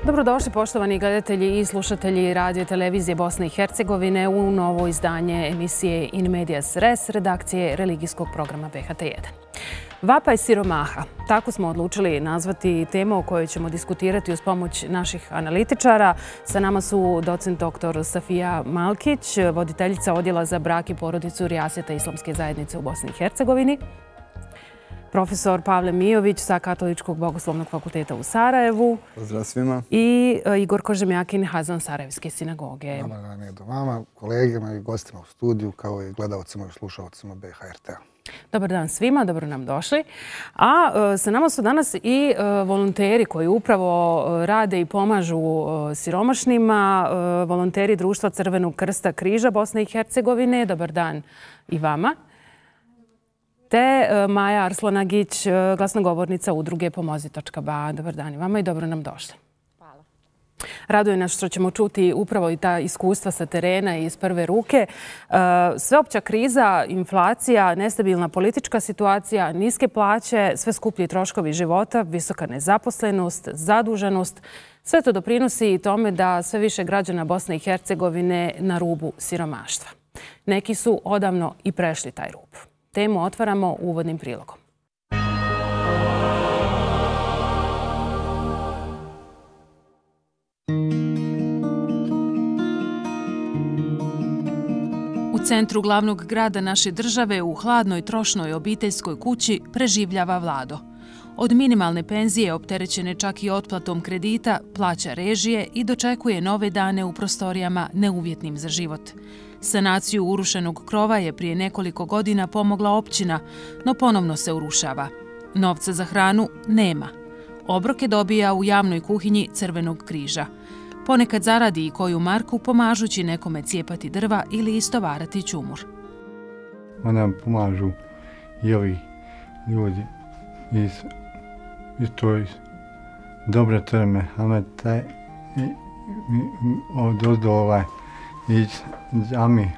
Dobrodošli poštovani gledatelji i slušatelji radio televizije Bosne i Hercegovine u novo izdanje emisije In Medias Res redakcije religijskog programa BHT1. Vapaj siromaha. Tako smo odlučili nazvati temu o kojoj ćemo diskutirati uz pomoć naših analitičara. Sa nama su docent dr. Safija Malkić, voditeljica Odjela za brak i porodicu Rijaseta Islamske zajednice u Bosni i Hercegovini, profesor Pavle Mijović sa Katoličkog bogoslovnog fakulteta u Sarajevu. Pozdrav svima. I Igor Kožemjakin, Hazan Sarajevske sinagoge. Vama, kolegama i gostima u studiju, kao i gledalcima i slušalcima BHRT-a. Dobar dan svima, dobro nam došli. A sa nama su danas i volonteri koji upravo rade i pomažu siromašnima, volonteri Društva Crvenog krsta Križa Bosne i Hercegovine. Dobar dan i vama. Te Maja Arslanagić, glasnogovornica udruge Pomozi.ba. Dobar dan i vama i dobro nam došli. Hvala. Raduje nas što ćemo čuti upravo i ta iskustva sa terena i iz prve ruke. Sveopća kriza, inflacija, nestabilna politička situacija, niske plaće, sve skuplji troškovi života, visoka nezaposlenost, zaduženost. Sve to doprinosi i tome da sve više građana Bosne i Hercegovine na rubu siromaštva. Neki su odavno i prešli taj rub. Temu otvaramo uvodnim prilogom. U centru glavnog grada naše države, u hladnoj, trošnoj obiteljskoj kući, preživljava Vlado. Od minimalne penzije, opterećene čak i otplatom kredita, plaća režije i dočekuje nove dane u prostorijama neuvjetnim za život. Sanaciju urušenog krova je prije nekoliko godina pomogla općina, no ponovno se urušava. Novca za hranu nema. Obroke dobija u javnoj kuhinji Crvenog križa. Ponekad zaradi i koju marku pomažući nekome cijepati drva ili istovarati čumur. Onda pomažu i ovi ljudi iz dobre terme, ali taj od iz džami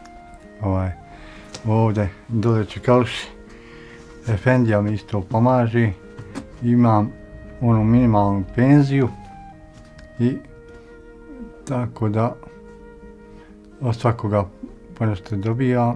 ovdje dole Čekalši. Efendija mi isto pomaže. Imam onu minimalnu penziju i tako da od svakoga ponešto dobijam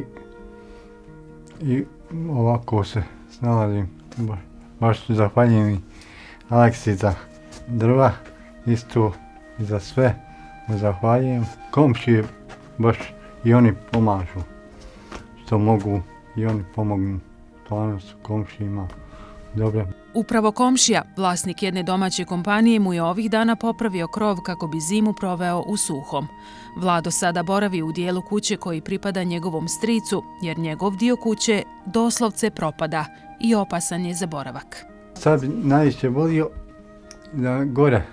i ovako se snalazim. Baš zahvaljujem i Aleksi za drva, isto i za sve. Zahvaljujem. Komšije baš i oni pomažu što mogu i oni pomognu. Stvarno su komšijima dobre. Upravo komšija, vlasnik jedne domaće kompanije, mu je ovih dana popravio krov kako bi zimu proveo u suhom. Vlado sada boravi u dijelu kuće koji pripada njegovom stricu, jer njegov dio kuće doslovce propada i opasan je za boravak. Sad bi najviše volio da gore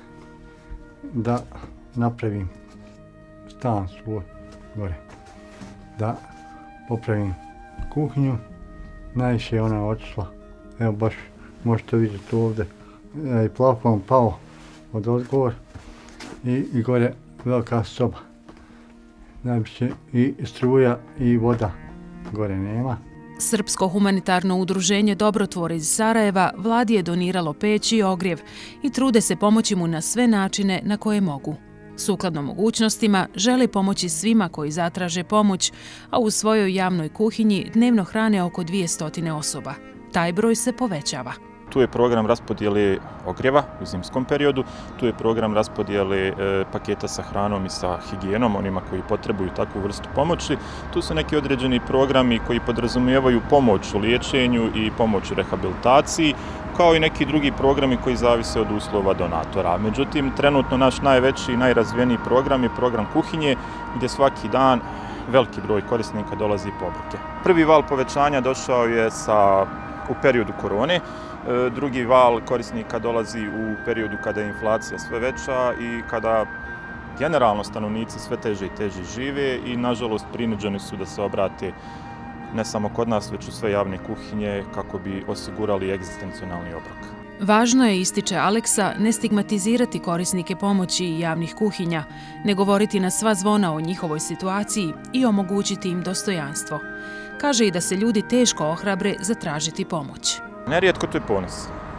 da napravim stan svoj gore, da popravim kuhinju. Najviše je ona otišla, evo baš možete vidjeti ovdje, i plafon pao od odgovor i gore velika soba. Najviše i struja i voda gore nema. Srpsko humanitarno udruženje Dobrotvor iz Sarajeva Vladi je doniralo peć i ogrjev i trude se pomoći mu na sve načine na koje mogu. Sukladno mogućnostima želi pomoći svima koji zatraže pomoć, a u svojoj javnoj kuhinji dnevno hrane oko 200 osoba. Taj broj se povećava. Tu je program raspodjele ogrijeva u zimskom periodu, tu je program raspodjele paketa sa hranom i sa higijenom, onima koji potrebuju takvu vrstu pomoći. Tu su neki određeni programi koji podrazumijevaju pomoć u liječenju i pomoć u rehabilitaciji, kao i neki drugi programi koji zavise od uslova donatora. Međutim, trenutno naš najveći i najrazvijeniji program je program kuhinje, gdje svaki dan veliki broj korisnika dolazi po obroke. Prvi val povećanja došao je u periodu korone. Drugi val korisnika dolazi u periodu kada je inflacija sve veća i kada generalno stanovnici sve teže i teže žive i nažalost prinuđeni su da se obrate ne samo kod nas, već u sve javne kuhinje kako bi osigurali egzistencionalni obrok. Važno je, ističe Aleksa, ne stigmatizirati korisnike pomoći i javnih kuhinja, ne govoriti na sva zvona o njihovoj situaciji i omogućiti im dostojanstvo. Kaže i da se ljudi teško ohrabre zatražiti pomoć. Nerijetko to je ponos.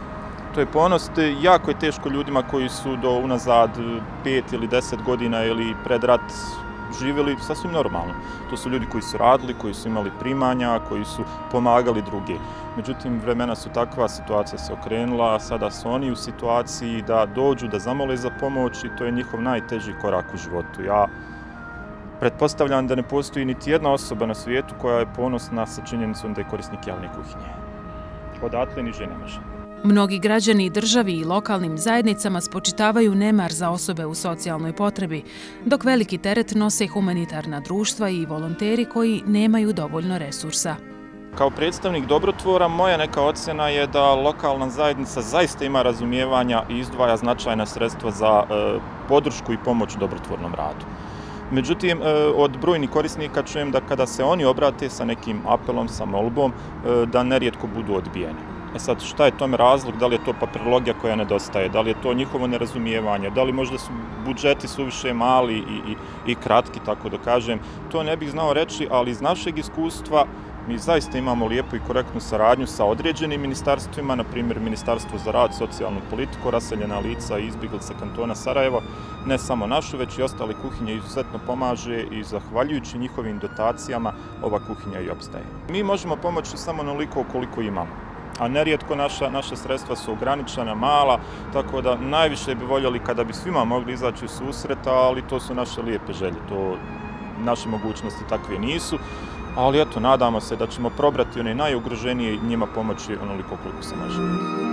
To je ponos. Jako je teško ljudima koji su do unazad 5 ili 10 godina ili pred rat živjeli sasvim normalno. To su ljudi koji su radili, koji su imali primanja, koji su pomagali druge. Međutim, vremena su takva, situacija se okrenula, sada su oni u situaciji da dođu, da zamole za pomoć i to je njihov najteži korak u životu. Ja pretpostavljam da ne postoji niti jedna osoba na svijetu koja je ponosna sa činjenicom da je korisnik javne kuhinje. Odatle niže ne može. Mnogi građani i državi i lokalnim zajednicama spočitavaju nemar za osobe u socijalnoj potrebi, dok veliki teret nose humanitarna društva i volonteri koji nemaju dovoljno resursa. Kao predstavnik dobrotvora, moja neka ocjena je da lokalna zajednica zaista ima razumijevanja i izdvaja značajna sredstva za podršku i pomoć dobrotvornom radu. Međutim, od brojnih korisnika čujem da kada se oni obrate sa nekim apelom, sa molbom, da nerijetko budu odbijeni. Sad, šta je tome razlog? Da li je to papirologija koja nedostaje? Da li je to njihovo nerazumijevanje? Da li možda su budžeti suviše mali i kratki, tako da kažem? To ne bih znao reći, ali iz našeg iskustva mi zaista imamo lijepu i korektnu saradnju sa određenim ministarstvima, na primjer Ministarstvo za rad, socijalnu politiku, raseljena lica i izbjeglica kantona Sarajevo. Ne samo našu, već i ostale kuhinje izuzetno pomaže i zahvaljujući njihovim dotacijama ova kuhinja i opstaje. Mi možemo pomoći samo onoliko koliko imamo. A nerijetko naša sredstva su ograničena, mala, tako da najviše bi voljeli kada bi svima mogli izaći u susret, ali to su naše lijepe želje, to naše mogućnosti takve nisu. Ali eto, nadamo se da ćemo probrati one najugroženije i njima pomoći onoliko koliko se može.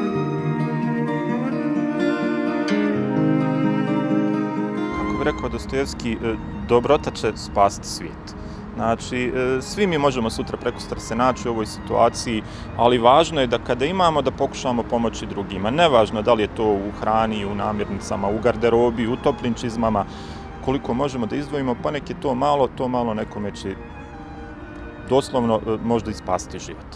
Kako bi rekao Dostojevski, dobrota će spasiti svijet. Znači, svi mi možemo sutra prekosutra se naći u ovoj situaciji, ali važno je da kada imamo da pokušamo pomoći drugima. Nevažno da li je to u hrani, u namirnicama, u garderobi, u toplim čizmama, koliko možemo da izdvojimo, pa nek je to malo nekome će doslovno možda i spasiti život.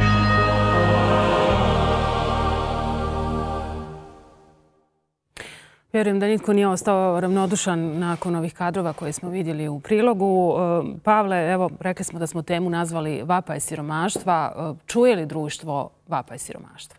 Vjerujem da nitko nije ostao ravnodušan nakon ovih kadrova koje smo vidjeli u prilogu. Pavle, evo, rekli smo da smo temu nazvali vapaj siromaštva. Čuje li društvo vapaj siromaštva?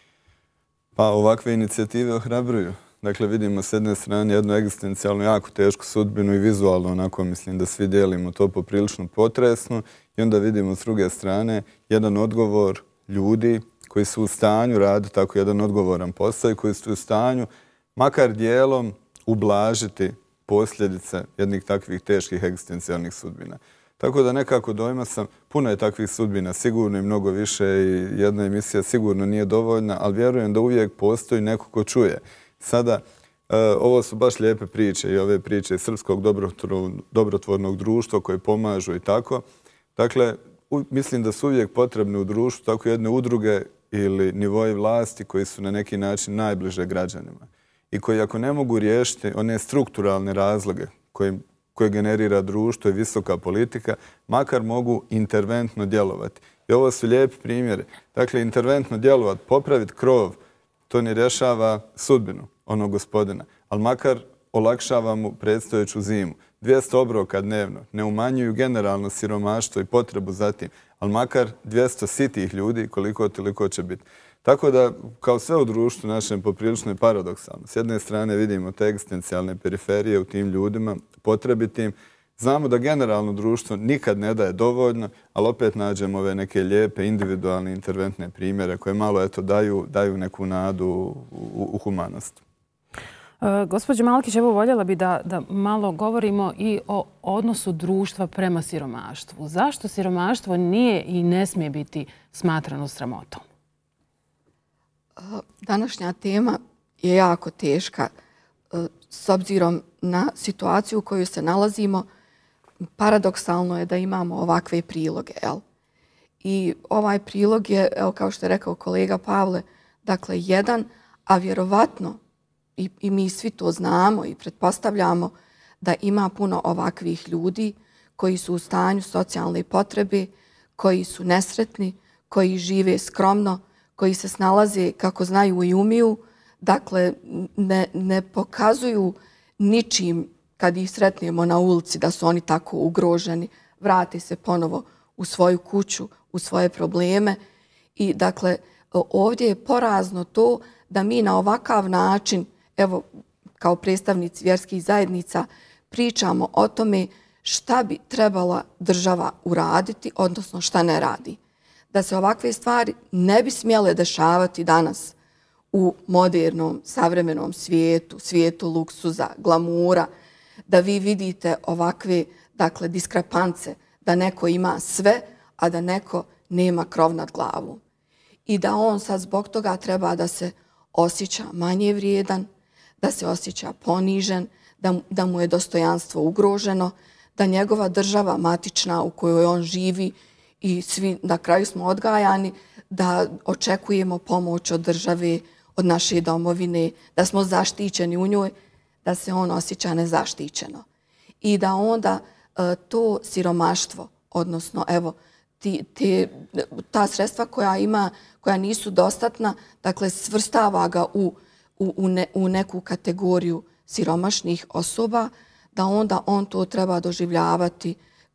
Pa ovakve inicijative ohrabruju. Dakle, vidimo s jedne strane jednu egzistencijalnu jako tešku sudbinu i vizualno, onako mislim da svi dijelimo to poprilično potresno. I onda vidimo s druge strane jedan odgovor ljudi koji su u stanju raditi tako jedan odgovoran posao i koji su u stanju makar dijelom ublažiti posljedice jednih takvih teških egzistencijalnih sudbina. Tako da nekako dojma sam, puno je takvih sudbina, sigurno i mnogo više i jedna emisija sigurno nije dovoljna, ali vjerujem da uvijek postoji neko ko čuje. Sada, ovo su baš lijepe priče i ove priče iz Srpskog dobrotvornog društva koje pomažu i tako. Dakle, mislim da su uvijek potrebne u društvu tako jedne udruge ili nivoji vlasti koji su na neki način najbliže građanima i koji ako ne mogu riješiti one strukturalne razloge koje generira društvo i visoka politika, makar mogu interventno djelovati. I ovo su lijepi primjeri. Dakle, interventno djelovati, popraviti krov, to ne rješava sudbinu onog gospodina, ali makar olakšava mu predstojeću zimu. 200 obroka dnevno ne umanjuju generalno siromaštvo i potrebu za tim, ali makar 200 sitih ljudi koliko toliko će biti. Tako da, kao sve u društvu našem poprilično je paradoksalno. S jedne strane vidimo te egzistencijalne periferije u tim ljudima, potrebitim. Znamo da generalno društvo nikad ne daje dovoljno, ali opet nađemo ove neke lijepe, individualne, interventne primjere koje malo eto daju neku nadu u humanost. Gospođo Malkić, evo voljela bi da malo govorimo i o odnosu društva prema siromaštvu. Zašto siromaštvo nije i ne smije biti smatrano sramotom? Današnja tema je jako teška. S obzirom na situaciju u kojoj se nalazimo, paradoksalno je da imamo ovakve priloge. I ovaj prilog je, kao što je rekao kolega Pavle, dakle jedan, a vjerovatno i mi svi to znamo i pretpostavljamo da ima puno ovakvih ljudi koji su u stanju socijalne potrebe, koji su nesretni, koji žive skromno, koji se snalaze kako znaju i umiju, dakle ne pokazuju ničim kad ih sretnemo na ulici da su oni tako ugroženi, vrate se ponovo u svoju kuću, u svoje probleme i dakle ovdje je porazno to da mi na ovakav način, evo kao predstavnici vjerskih zajednica, pričamo o tome šta bi trebala država uraditi, odnosno šta ne radi. Da se ovakve stvari ne bi smjele dešavati danas u modernom, savremenom svijetu, svijetu luksuza, glamura, da vi vidite ovakve, dakle, diskrepance, da neko ima sve, a da neko nema krov nad glavom. I da on sad zbog toga treba da se osjeća manje vrijedan, da se osjeća ponižen, da mu je dostojanstvo ugroženo, da njegova država matična u kojoj on živi i svi na kraju smo odgajani, da očekujemo pomoć od države, od naše domovine, da smo zaštićeni u njoj, da se on osjeća nezaštićeno. I da onda to siromaštvo, odnosno evo, ta sredstva koja ima, koja nisu dostatna, dakle svrstava ga u neku kategoriju siromašnih osoba, da onda on to treba doživljavati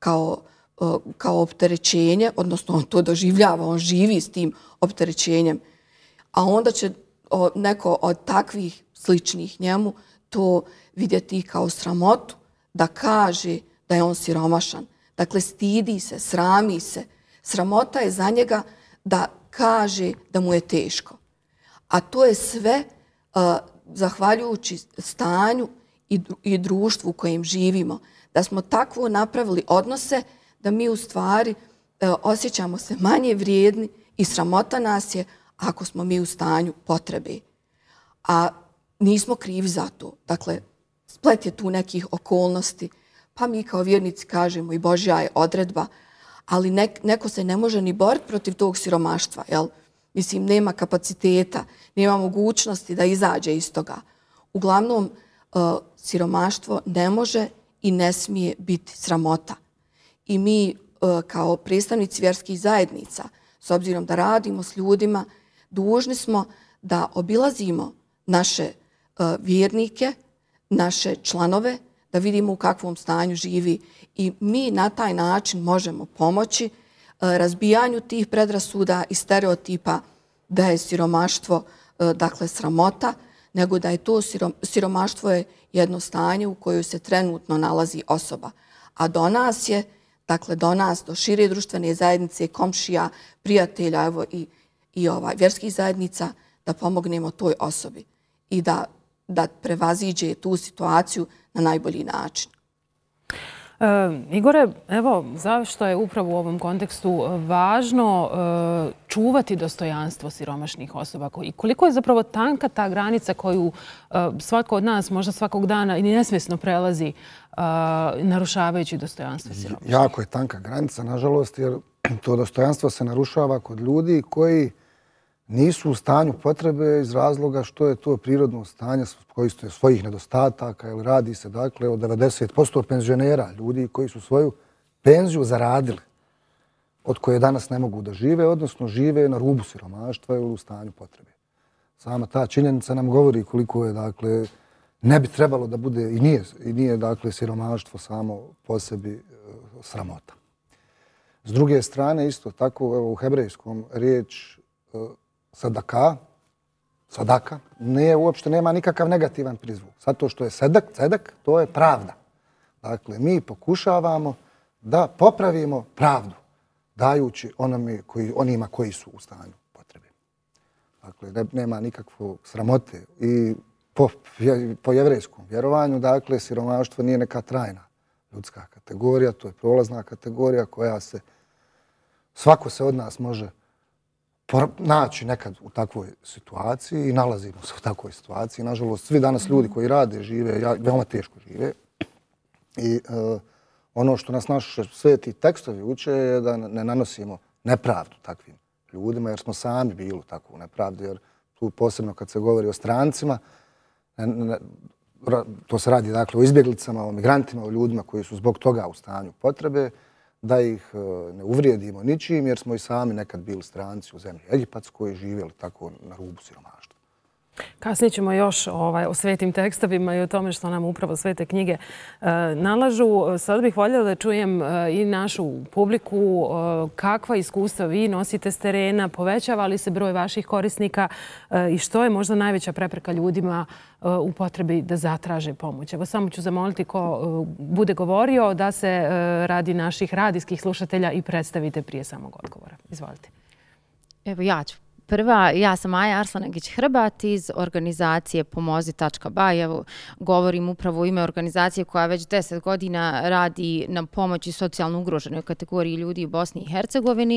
kao opterećenje, odnosno on to doživljava, on živi s tim opterećenjem, a onda će neko od takvih sličnih njemu to vidjeti kao sramotu, da kaže da je on siromašan. Dakle, stidi se, srami se. Sramota je za njega da kaže da mu je teško. A to je sve zahvaljujući stanju i društvu u kojem živimo. Da smo takvo napravili odnose da mi u stvari osjećamo se manje vrijedni i sramota nas je ako smo mi u stanju potrebe. A nismo krivi za to. Dakle, splet je tu nekih okolnosti, pa mi kao vjernici kažemo i Božja je odredba, ali neko se ne može ni boriti protiv tog siromaštva, jel? Mislim, nema kapaciteta, nema mogućnosti da izađe iz toga. Uglavnom, siromaštvo ne može i ne smije biti sramota. I mi kao predstavnici vjerskih zajednica, s obzirom da radimo s ljudima, dužni smo da obilazimo naše vjernike, naše članove, da vidimo u kakvom stanju živi i mi na taj način možemo pomoći razbijanju tih predrasuda i stereotipa da je siromaštvo, dakle, sramota, nego da je to siromaštvo je jedno stanje u kojoj se trenutno nalazi osoba. A do nas je, dakle, do nas, do šire društvene zajednice, komšija, prijatelja, evo i vjerskih zajednica, da pomognemo toj osobi i da prevaziđe tu situaciju na najbolji način. Igore, evo, zašto je upravo u ovom kontekstu važno čuvati dostojanstvo siromašnih osoba? I koliko je zapravo tanka ta granica koju svatko od nas možda svakog dana i nesvjesno prelazi narušavajući dostojanstvo siromašnih? Jako je tanka granica, nažalost, jer to dostojanstvo se narušava kod ljudi koji nisu u stanju potrebe iz razloga što je to prirodno stanje svojih nedostataka, jer radi se dakle o 90% penzionera, ljudi koji su svoju penziju zaradili, od koje danas ne mogu da žive, odnosno žive na rubu siromaštva ili u stanju potrebe. Sama ta činjenica nam govori koliko je, dakle, ne bi trebalo da bude i nije dakle, siromaštvo samo po sebi sramota. S druge strane, isto tako, evo, u hebrejskom riječ sadaka, uopšte nema nikakav negativan prizvuk. Zato što je sedek, to je pravda. Dakle, mi pokušavamo da popravimo pravdu, dajući onima koji su u stanju potrebe. Dakle, nema nikakve sramote. I po jevrejskom vjerovanju, dakle, siromaštvo nije neka trajna ljudska kategorija, to je prolazna kategorija koja svako se od nas može naći nekad u takvoj situaciji i nalazimo se u takvoj situaciji. Nažalost, svi danas ljudi koji rade, žive, veoma teško žive. I ono što nas naši sveti tekstovi uče je da ne nanosimo nepravdu takvim ljudima, jer smo sami bili u takvu nepravdu. Jer tu posebno kad se govori o strancima, to se radi dakle o izbjeglicama, o migrantima, o ljudima koji su zbog toga u stanju potrebe, da ih ne uvrijedimo ničim, jer smo i sami nekad bili stranci u zemlji Egipatskoj i živjeli tako na rubu siromaštva. Kasnije ćemo još o svetim tekstovima i o tome što nam upravo svete knjige nalažu. Sad bih voljela da čujem i našu publiku kakva iskustva vi nosite s terena, povećava li se broj vaših korisnika i što je možda najveća prepreka ljudima u potrebi da zatraže pomoć. Evo samo ću zamoliti ko bude govorio da se radi naših radijskih slušatelja i predstavite prije samog odgovora. Izvolite. Evo ja ću. Prva, ja sam Maja Arslanagić-Hrbat iz organizacije Pomozi.ba. Evo, govorim upravo u ime organizacije koja već 10 godina radi na pomoći socijalno ugroženoj kategoriji ljudi u Bosni i Hercegovini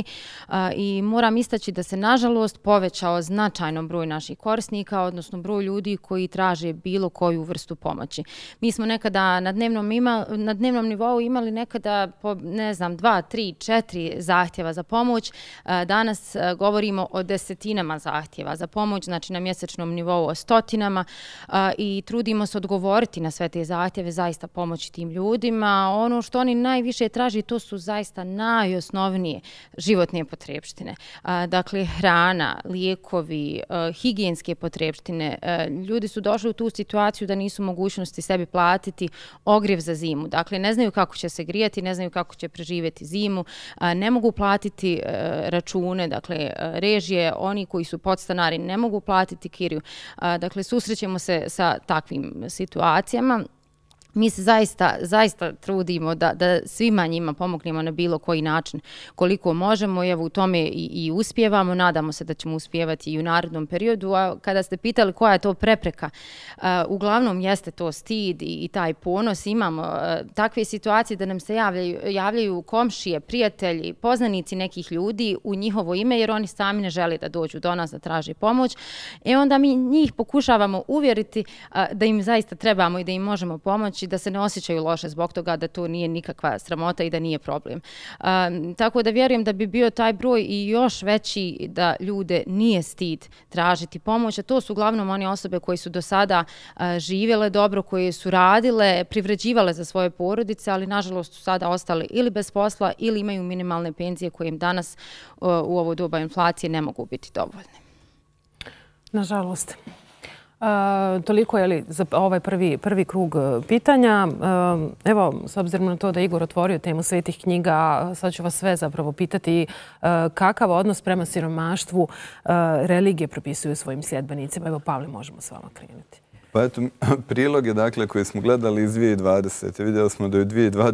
i moram istaći da se nažalost povećao značajno broj naših korisnika, odnosno broj ljudi koji traže bilo koju vrstu pomoći. Mi smo nekada na dnevnom nivou imali nekada po, 2, 3, 4 zahtjeva za pomoć. Danas govorimo o desetinama zahtjeva za pomoć, znači na mjesečnom nivou o stotinama i trudimo se odgovoriti na sve te zahtjeve, zaista pomoći tim ljudima. Ono što oni najviše traži, to su zaista najosnovnije životne potrepštine. Dakle, hrana, lijekovi, higijenske potrepštine. Ljudi su došli u tu situaciju da nisu mogućnosti sebi platiti ogrjev za zimu. Dakle, ne znaju kako će se grijati, ne znaju kako će preživjeti zimu, ne mogu platiti račune, dakle, režije, oni koji su podstanari ne mogu platiti kiriju. Dakle, susrećemo se sa takvim situacijama. Mi se zaista trudimo da svima njima pomognemo na bilo koji način koliko možemo. Evo u tome i uspijevamo. Nadamo se da ćemo uspijevati i u narednom periodu. A kada ste pitali koja je to prepreka, uglavnom jeste to stid i taj ponos. Imamo takve situacije da nam se javljaju komšije, prijatelji, poznanici nekih ljudi u njihovo ime jer oni sami ne žele da dođu do nas da traže pomoć. Onda mi njih pokušavamo uvjeriti da im zaista trebamo i da im možemo pomoći, da se ne osjećaju loše zbog toga, da to nije nikakva sramota i da nije problem. Tako da vjerujem da bi bio taj broj i još veći da ljude nije stid tražiti pomoć, a to su uglavnom one osobe koje su do sada živjele dobro, koje su radile, privređivale za svoje porodice, ali nažalost su sada ostali ili bez posla ili imaju minimalne penzije koje im danas u ovo doba inflacije ne mogu biti dovoljne. Nažalost. Toliko je li za ovaj prvi krug pitanja. Evo, s obzirom na to da Igor otvorio temu svetih knjiga, sad ću vas sve zapravo pitati kakav odnos prema siromaštvu religije propisuju svojim sljedbenicima. Evo, Pavle, možemo s vama krenuti. Pa eto, prilog je dakle koji smo gledali iz 2020. Vidjeli smo da je u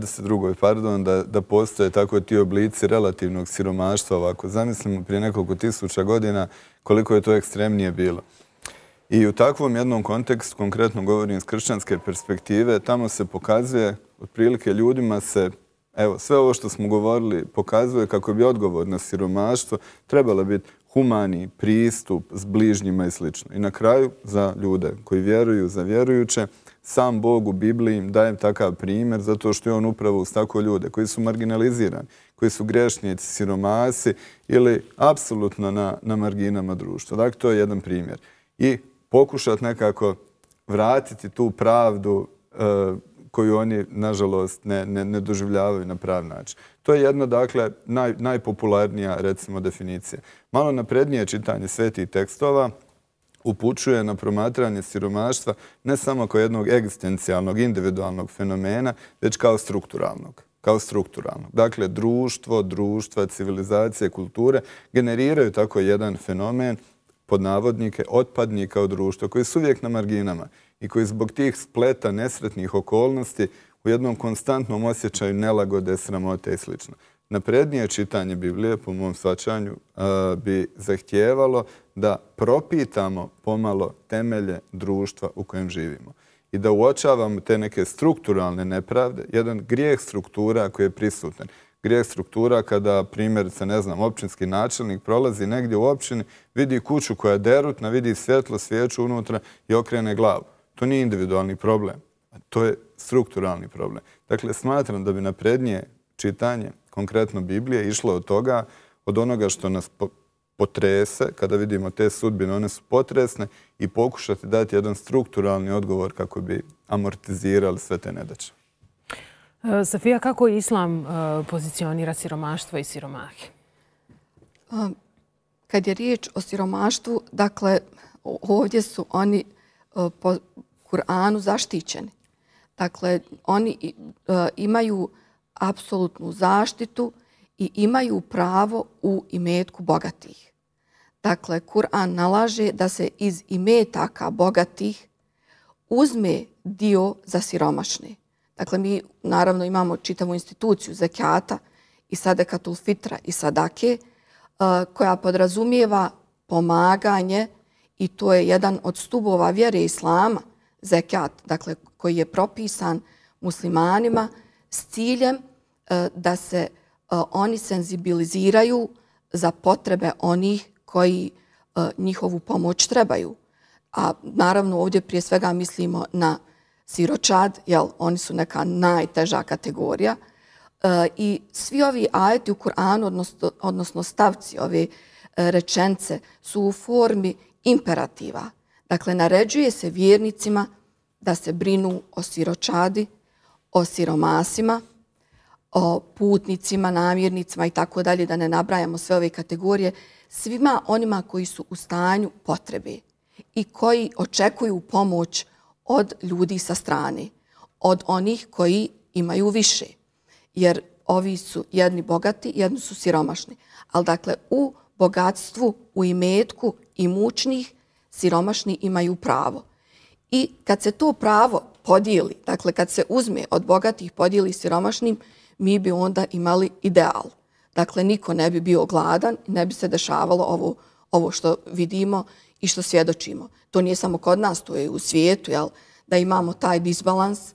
2022. Da postoje tako ti oblici relativnog siromaštva. Ovako, zamislimo prije nekoliko tisuća godina koliko je to ekstremnije bilo. I u takvom jednom kontekstu, konkretno govorim iz kršćanske perspektive, tamo se pokazuje, otprilike ljudima se, evo, sve ovo što smo govorili pokazuje kako bi odgovor na siromaštvo trebalo biti humani pristup s bližnjima i sl. I na kraju, za ljude koji vjeruju, za vjerujuće, sam Bog u Bibliji im daje takav primjer zato što je on upravo uz tako ljude koji su marginalizirani, koji su grešnici, siromasi ili apsolutno na marginama društva. Dakle, to je jedan primjer. I pokušati nekako vratiti tu pravdu koju oni, nažalost, ne doživljavaju na prav način. To je jedna, dakle, najpopularnija, recimo, definicija. Malo naprednije čitanje svetih tekstova upućuje na promatranje siromaštva ne samo kao jednog egzistencijalnog, individualnog fenomena, već kao strukturalnog. Dakle, društva, civilizacije, kulture generiraju tako jedan fenomen pod navodnike, otpadnika od društva, koji su uvijek na marginama i koji zbog tih spleta nesretnih okolnosti u jednom konstantnom osjećaju nelagode, sramote i sl. Naprednije čitanje Biblije, po mom shvaćanju, bi zahtijevalo da propitamo pomalo temelje društva u kojem živimo i da uočavamo te neke strukturalne nepravde, jedan grijeh struktura koji je prisutan. Grijeh struktura kada, primjerice, općinski načelnik prolazi negdje u općini, vidi kuću koja je derutna, vidi svjetlo, svijeću unutra i okrene glavu. To nije individualni problem, to je strukturalni problem. Dakle, smatram da bi naprednije čitanje, konkretno Biblije, išlo od toga, od onoga što nas potrese, kada vidimo te sudbine, one su potresne, i pokušati dati jedan strukturalni odgovor kako bi amortizirali sve te nedaće. Safija, kako Islam pozicionira siromaštvo i siromahe? Kad je riječ o siromaštvu, dakle, ovdje su oni po Kur'anu zaštićeni. Dakle, oni imaju apsolutnu zaštitu i imaju pravo u imetku bogatih. Dakle, Kur'an nalaže da se iz imetaka bogatih uzme dio za siromašne. Dakle, mi naravno imamo čitavu instituciju zekijata i sadekatul fitra i sadake koja podrazumijeva pomaganje i to je jedan od stubova vjere islama, zekijat, dakle, koji je propisan muslimanima s ciljem da se oni senzibiliziraju za potrebe onih koji njihovu pomoć trebaju. A naravno ovdje prije svega mislimo na siročad, jer oni su neka najteža kategorija. I svi ovi ajeti u Kur'anu, odnosno stavci ove rečence, su u formi imperativa. Dakle, naređuje se vjernicima da se brinu o siročadi, o siromasima, o putnicima, namjernicima i tako dalje, da ne nabrajamo sve ove kategorije, svima onima koji su u stanju potrebe i koji očekuju pomoć od ljudi sa strane, od onih koji imaju više. Jer ovi su jedni bogati, jedni su siromašni. Ali dakle, u bogatstvu, u imetku imućnih, siromašni imaju pravo. I kad se to pravo podijeli, dakle kad se uzme od bogatih podijeli siromašnim, mi bi onda imali ideal. Dakle, niko ne bi bio gladan, ne bi se dešavalo ovo što vidimo i što svjedočimo. To nije samo kod nas, to je u svijetu, jel? Da imamo taj disbalans,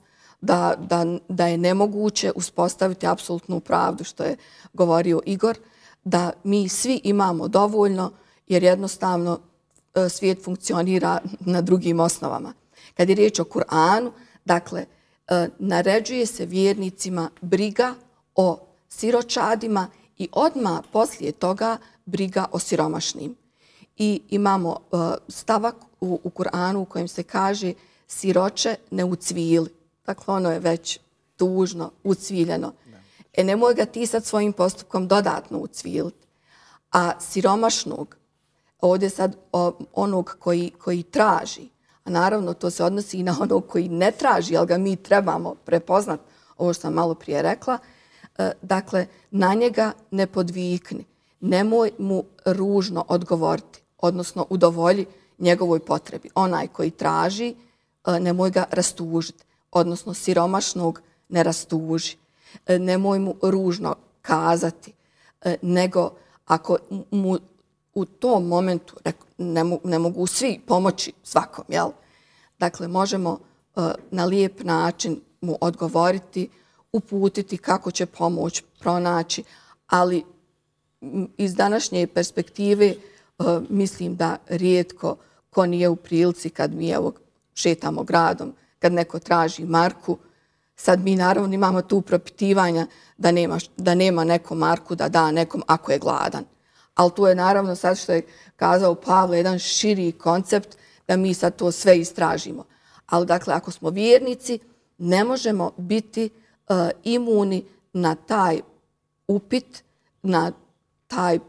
da je nemoguće uspostaviti apsolutnu pravdu, što je govorio Igor, da mi svi imamo dovoljno, jer jednostavno svijet funkcionira na drugim osnovama. Kad je riječ o Kur'anu, dakle, naređuje se vjernicima briga o siročadima i odmah poslije toga briga o siromašnim. I imamo stavak u Kur'anu u kojem se kaže siroče ne ucvili. Dakle, ono je već tužno, ucviljeno. Nemoj ga ti sad svojim postupkom dodatno ucviliti. A siromašnog, ovdje sad onog koji traži, a naravno to se odnosi i na onog koji ne traži, ali ga mi trebamo prepoznat, ovo što sam malo prije rekla, dakle, na njega ne podvikni. Nemoj mu ružno odgovoriti, odnosno udovolji njegovoj potrebi. Onaj koji traži, nemoj ga rastužiti, odnosno siromašnog ne rastuži. Nemoj mu ružno kazati, nego ako mu u tom momentu ne mogu svi pomoći svakom, jel? Dakle, možemo na lijep način mu odgovoriti, uputiti kako će pomoć pronaći, ali iz današnje perspektive mislim da rijetko ko nije u prilici kad mi evo šetamo gradom, kad neko traži marku. Sad mi naravno imamo tu propitivanja da nema neko marku da da nekom ako je gladan. Ali tu je naravno sad što je kazao Pavle jedan širi koncept da mi sad to sve istražimo. Ali dakle, ako smo vjernici, ne možemo biti imuni na taj upit, na taj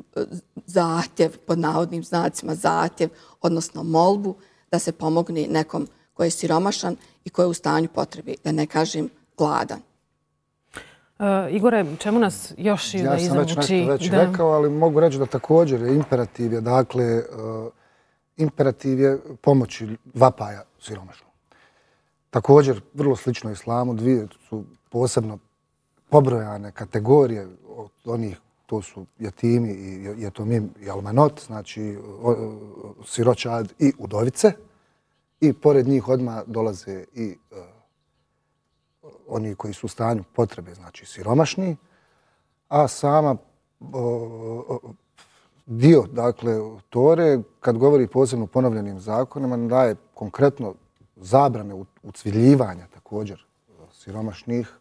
zahtjev, pod navodnim znacima zahtjev, odnosno molbu da se pomogne nekom koji je siromašan i koji je u stanju potrebe, da ne kažem gladan. Igore, čemu nas još da izvuči? Ja sam već rekao, ali mogu reći da također je imperativ je, dakle, imperativ je pomoći vapaja siromašnom. Također, vrlo slično islamu, dvije su posebno pobrojane kategorije od onih, to su jetimi i jetomim i almanot, znači siročad i udovice. I pored njih odmah dolaze i oni koji su u stanju potrebe, znači siromašni, a sama dio, dakle, Tore, kad govori posebno o ponovljenim zakonima, daje konkretno zabrane ucviljivanja također siromašnih,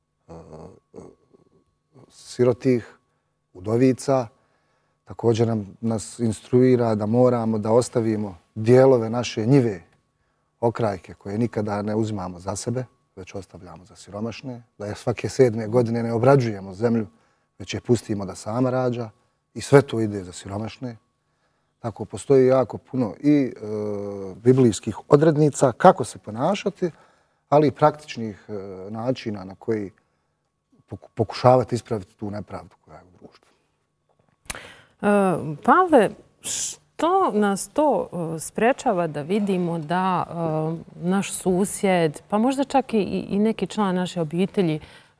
sirotih, udovica. Također nas instruira da moramo da ostavimo dijelove naše njive, okrajke koje nikada ne uzimamo za sebe, već ostavljamo za siromašne, da je svake 7. godine ne obrađujemo zemlju, već je pustimo da sama rađa i sve to ide za siromašne. Tako postoji jako puno i biblijskih odrednica kako se ponašati, ali i praktičnih načina na koji pokušavati ispraviti tu nepravdu koja je u društvu. Pavle, što nas to sprečava da vidimo da naš susjed, pa možda čak i neki član naše obitelji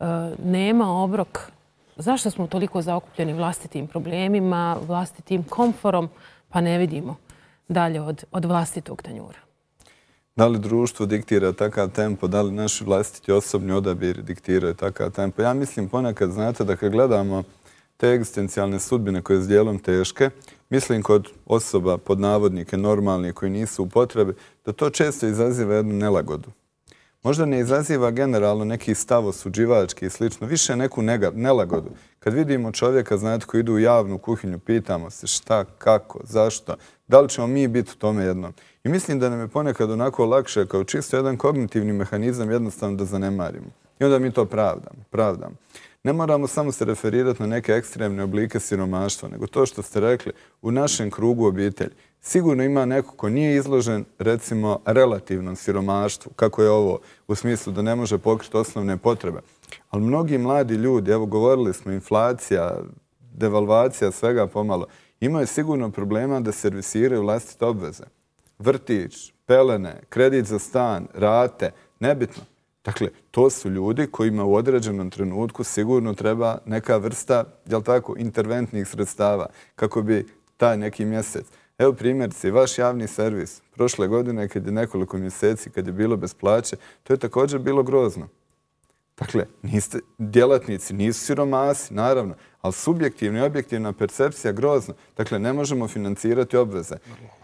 nema obrok? Zašto smo toliko zaokupljeni vlastitim problemima, vlastitim komforom, pa ne vidimo dalje od vlastitog tanjura? Da li društvo diktira takav tempo, da li naši vlastiti osobni odabiri diktiraju takav tempo? Ja mislim ponekad, znate, da kad gledamo te egzistencijalne sudbine koje su dijelom teške, mislim kod osoba pod navodnike normalni koji nisu u potrebi, da to često izaziva jednu nelagodu. Možda ne izaziva generalno neki stav osuđivački i slično, više neku nelagodu. Kad vidimo čovjeka, znate, koji idu u javnu kuhinju, pitamo se šta, kako, zašto, da li ćemo mi biti u tome jednom. I mislim da nam je ponekad onako lakše, kao čisto jedan kognitivni mehanizam, jednostavno da zanemarimo. I onda mi to pravdamo. Ne moramo samo se referirati na neke ekstremne oblike siromaštva, nego to što ste rekli, u našem krugu obitelji sigurno ima neko ko nije izložen, recimo, relativnom siromaštvu, kako je ovo, u smislu da ne može pokriti osnovne potrebe. Ali mnogi mladi ljudi, evo govorili smo, inflacija, devalvacija, svega pomalo, imaju sigurno problema da servisiraju vlastite obveze. Vrtić, pelene, kredit za stan, rate, nebitno. Dakle, to su ljudi kojima u određenom trenutku sigurno treba neka vrsta, jel tako, interventnih sredstava kako bi taj neki mjesec. Evo primjerice, vaš javni servis prošle godine, kad je nekoliko mjeseci, kad je bilo bez plaće, to je također bilo grozno. Dakle, djelatnici nisu siromasi, naravno, ali subjektivna i objektivna percepcija grozna. Dakle, ne možemo financirati obveze.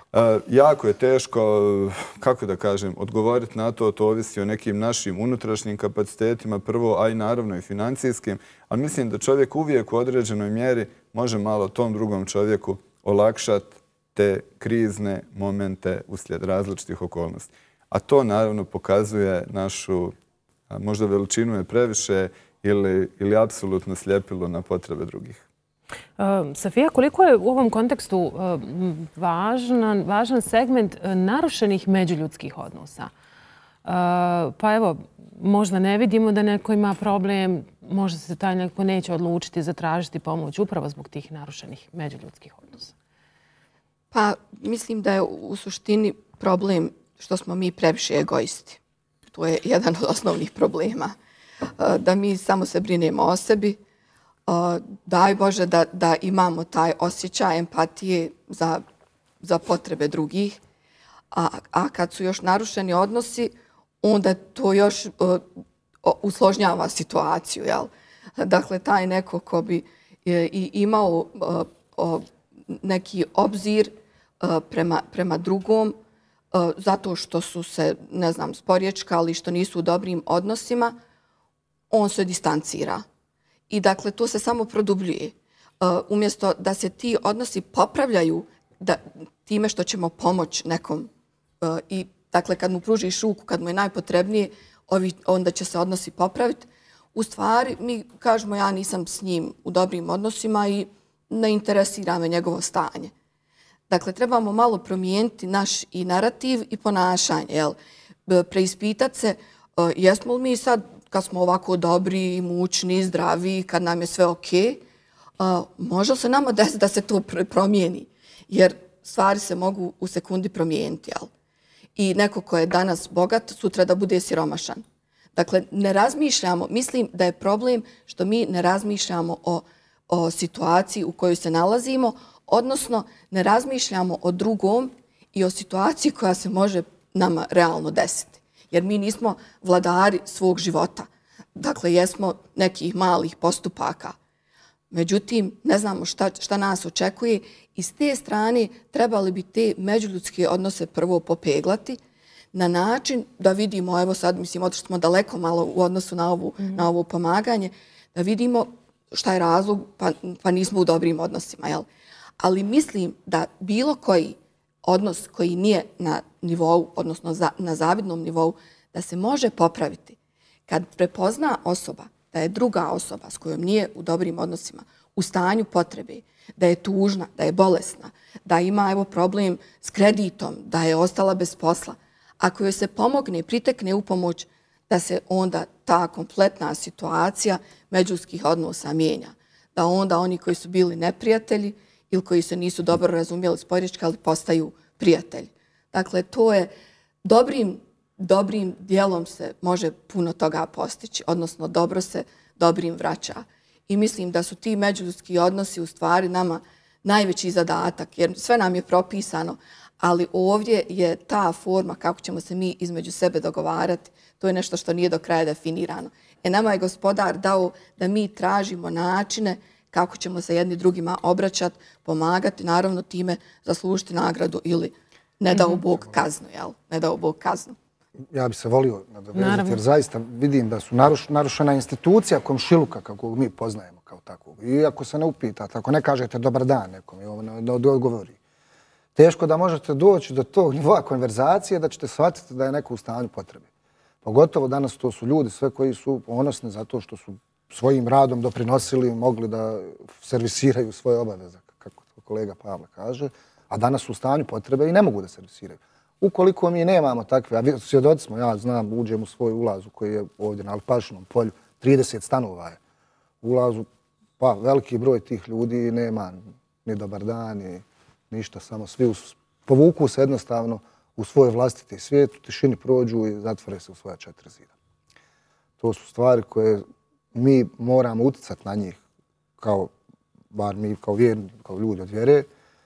Jako je teško, kako da kažem, odgovoriti na to, to ovisi o nekim našim unutrašnjim kapacitetima prvo, a i naravno i financijskim, ali mislim da čovjek uvijek u određenoj mjeri može malo tom drugom čovjeku olakšati te krizne momente uslijed različitih okolnosti. A to naravno pokazuje našu, možda veličinu je previše ili apsolutno sljepilo na potrebe drugih. Safija, koliko je u ovom kontekstu važan segment narušenih međuljudskih odnosa? Pa evo, možda ne vidimo da neko ima problem, možda se taj neko neće odlučiti zatražiti pomoć upravo zbog tih narušenih međuljudskih odnosa. Pa mislim da je u suštini problem što smo mi previše egoisti. To je jedan od osnovnih problema. Da mi samo se brinemo o sebi. Daj Bože da imamo taj osjećaj empatije za potrebe drugih. A kad su još narušeni odnosi, onda to još usložnjava situaciju. Jel? Dakle, taj neko ko bi i imao neki obzir prema drugom, zato što su se, ne znam, sporječkali, što nisu u dobrim odnosima, on se distancira. I dakle, to se samo produbljuje. Umjesto da se ti odnosi popravljaju time što ćemo pomoći nekom. I dakle, kad mu pružiš ruku, kad mu je najpotrebnije, onda će se odnosi popraviti. U stvari, mi kažemo ja nisam s njim u dobrim odnosima i ne interesira me njegovo stanje. Dakle, trebamo malo promijeniti naš i narativ i ponašanje. Preispitati se jesmo li mi sad, kad smo ovako dobri, imućni, zdravi, kad nam je sve ok, može li se nama desiti da se to promijeni? Jer stvari se mogu u sekundi promijeniti. I neko ko je danas bogat, sutra da bude siromašan. Dakle, ne razmišljamo, mislim da je problem što mi ne razmišljamo o situaciji u kojoj se nalazimo, odnosno ne razmišljamo o drugom i o situaciji koja se može nama realno desiti. Jer mi nismo vladari svog života. Dakle, jesmo nekih malih postupaka. Međutim, ne znamo šta nas očekuje i s te strane trebali bi te međuljudske odnose prvo popeglati na način da vidimo, evo sad, mislim, otišli smo daleko malo u odnosu na ovo pomaganje, da vidimo šta je razlog, pa nismo u dobrim odnosima. Jel? Ali mislim da bilo koji odnos koji nije na nivou, odnosno na zavidnom nivou, da se može popraviti. Kad prepozna osoba da je druga osoba s kojom nije u dobrim odnosima u stanju potrebe, da je tužna, da je bolesna, da ima problem s kreditom, da je ostala bez posla. Ako joj se pomogne, pritekne u pomoć, da se onda ta kompletna situacija međuljudskih odnosa mijenja. Da onda oni koji su bili neprijatelji ili koji se nisu dobro razumjeli s porječka, ali postaju prijatelji. Dakle, to je dobrim dijelom se može puno toga postići, odnosno dobro se dobrim vraća. I mislim da su ti međuljudski odnosi u stvari nama najveći zadatak, jer sve nam je propisano, ali ovdje je ta forma kako ćemo se mi između sebe dogovarati, to je nešto što nije do kraja definirano. Nama je Gospodar dao da mi tražimo načine kako ćemo se jedni drugima obraćati, pomagati, naravno time zaslužiti nagradu ili ne dao Bog kaznu, jel? Ne dao Bog kaznu. Ja bi se volio nadovezati, jer zaista vidim da su narušena institucija komšiluka kako mi poznajemo kao takvog. I ako se ne upitate, ako ne kažete dobar dan nekom i ovo ne odgovori, teško da možete doći do tog nivoa konverzacije da ćete shvatiti da je neko u stanju potrebe. Pogotovo danas to su ljudi sve koji su ponosni zato što su svojim radom doprinosili, mogli da servisiraju svoje obaveze, kako kolega Pavle kaže, a danas su u stanju potrebe i ne mogu da servisiraju. Ukoliko mi nemamo takve, a svjedoci smo, ja znam, uđem u svoj ulazu koji je ovdje na Alpašinom polju, 30 stanova je u ulazu, pa veliki broj tih ljudi nema ni dobar dan, ni ništa, samo svi povuku se jednostavno u svoj vlastiti svijet, u tišini prođu i zatvore se u svoja 4 zida. To su stvari koje mi moramo utjecati na njih, bar mi kao vjerni, kao ljudi od vjere,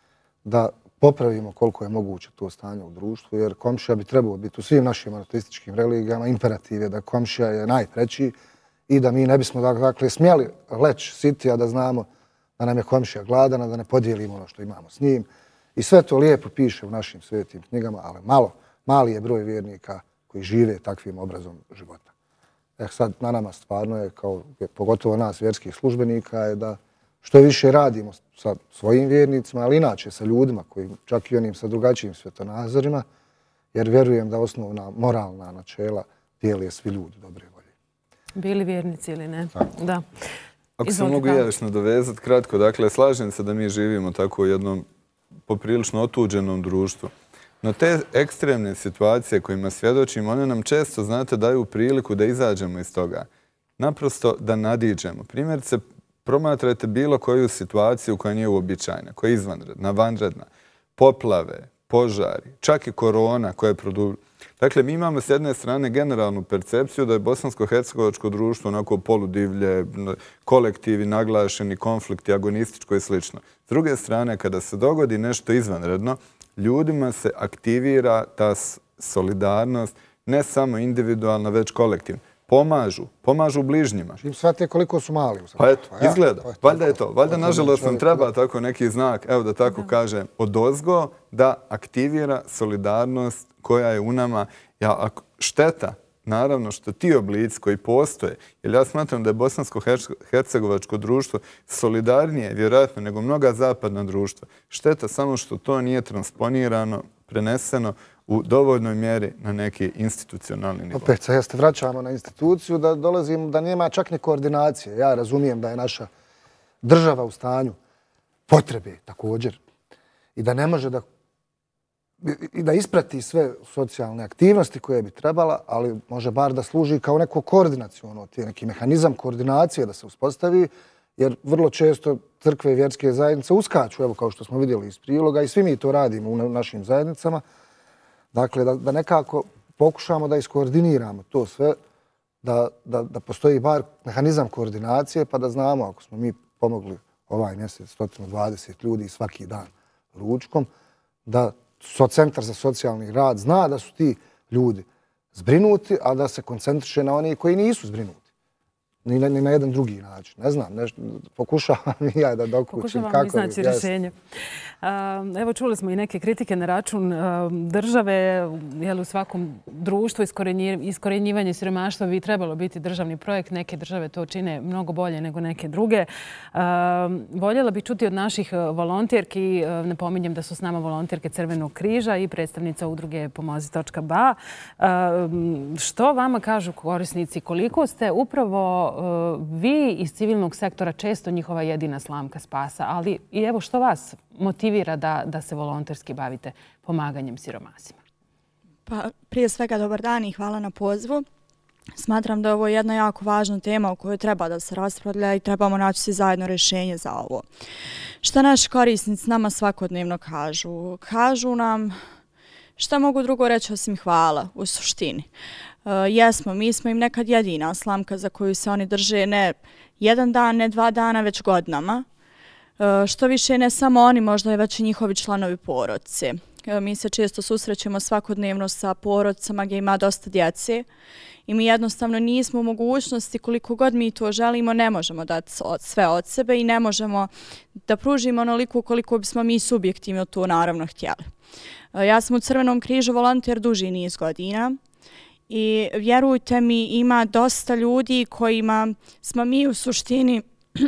da popravimo koliko je moguće to stanje u društvu, jer komšija bi trebalo biti u svim našim monoteističkim religijama. Imperativ je da komšija je najpreći i da mi ne bismo smjeli leći siti, a da znamo da nam je komšija gladan, da ne podijelimo ono što imamo s njim. I sve to lijepo piše u našim svetim knjigama, ali mali je broj vjernika koji žive takvim obrazom života. Sad na nama stvarno je, pogotovo nas vjerskih službenika, je da što više radimo sa svojim vjernicima, ali inače sa ljudima, koji čak i onim sa drugačijim svjetonazorima, jer vjerujem da osnovna moralna načela dijele svi ljudi dobre volje. Bili vjernici ili ne? Da. Ako se mogu ja još nadovezati kratko, dakle, slažem se da mi živimo tako u jednom poprilično otuđenom društvu. No te ekstremne situacije kojima svjedočimo, one nam često, znate, daju priliku da izađemo iz toga. Naprosto da nadiđemo. Primjerice, promatrajte bilo koju situaciju koja nije uobičajna, koja je izvanredna, vanredna. Poplave, požari, čak i korona koja je produbila. Dakle, mi imamo s jedne strane generalnu percepciju da je bosansko-hercegovačko društvo onako poludivlje, kolektivi, naglašeni, konflikti, agonističko i sl. S druge strane, kada se dogodi nešto izvanredno, ljudima se aktivira ta solidarnost, ne samo individualna, već kolektivna. Pomažu bližnjima. Im shvatite koliko su mali. Pa eto, izgleda. Valjda je to. Valjda, nažalost, nam treba tako neki znak, evo da tako kažem, odozgo da aktivira solidarnost koja je u nama. Šteta, naravno, što ti oblici koji postoje, jer ja smatram da je bosansko-hercegovačko društvo solidarnije, vjerojatno, nego mnoga zapadna društva. Šteta samo što to nije transponirano, preneseno u dovoljnoj mjeri na neki institucionalni nivo. Opet se vraćamo na instituciju, da dolazimo da nema čak ni koordinacije. Ja razumijem da je naša država u stanju potrebe također i da ne može da isprati sve socijalne aktivnosti koje bi trebala, ali može bar da služi kao neko koordinaciono, neki mehanizam koordinacije da se uspostavi, jer vrlo često crkve i vjerske zajednice uskaču, evo kao što smo vidjeli iz priloga, i svi mi to radimo u našim zajednicama. Dakle, da nekako pokušamo da iskoordiniramo to sve, da postoji bar mehanizam koordinacije, pa da znamo ako smo mi pomogli ovaj mjesec 120 ljudi svaki dan ručkom, da Centar za socijalni rad zna da su ti ljudi zbrinuti, a da se koncentriše na oni koji nisu zbrinuti. Ni na jedan drugi način. Ne znam, pokušavam i ja da dokućim. Pokušavam iznaći rješenje. Evo, čuli smo i neke kritike na račun države. U svakom društvu iskorjenjivanje siromaštva bi trebalo biti državni projekt. Neke države to čine mnogo bolje nego neke druge. Voljela bih čuti od naših volonterki, napominjem da su s nama volonterke Crvenog križa i predstavnica udruge Pomozi.ba. Što vama kažu korisnici? Koliko ste upravo vi iz civilnog sektora često njihova jedina slamka spasa, ali i evo što vas motivira da se volonterski bavite pomaganjem siromasima? Pa, prije svega dobar dan i hvala na pozivu. Smatram da je ovo jedna jako važna tema o kojoj treba da se raspravlja i trebamo naći svi zajedno rješenje za ovo. Šta naši korisnici nama svakodnevno kažu? Kažu nam šta mogu drugo reći osim hvala u suštini. Mi smo im nekad jedina slamka za koju se oni drže ne jedan dan, ne 2 dana, već godinama. Što više ne samo oni, možda i već i njihovi članovi porodice. Mi se često susrećemo svakodnevno sa porodicama gdje ima dosta djece i mi jednostavno nismo u mogućnosti, koliko god mi to želimo, ne možemo dati sve od sebe i ne možemo da pružimo onoliko koliko bismo mi subjektivno to naravno htjeli. Ja sam u Crvenom križu volonter duži niz godina i vjerujte mi, ima dosta ljudi kojima smo mi u suštini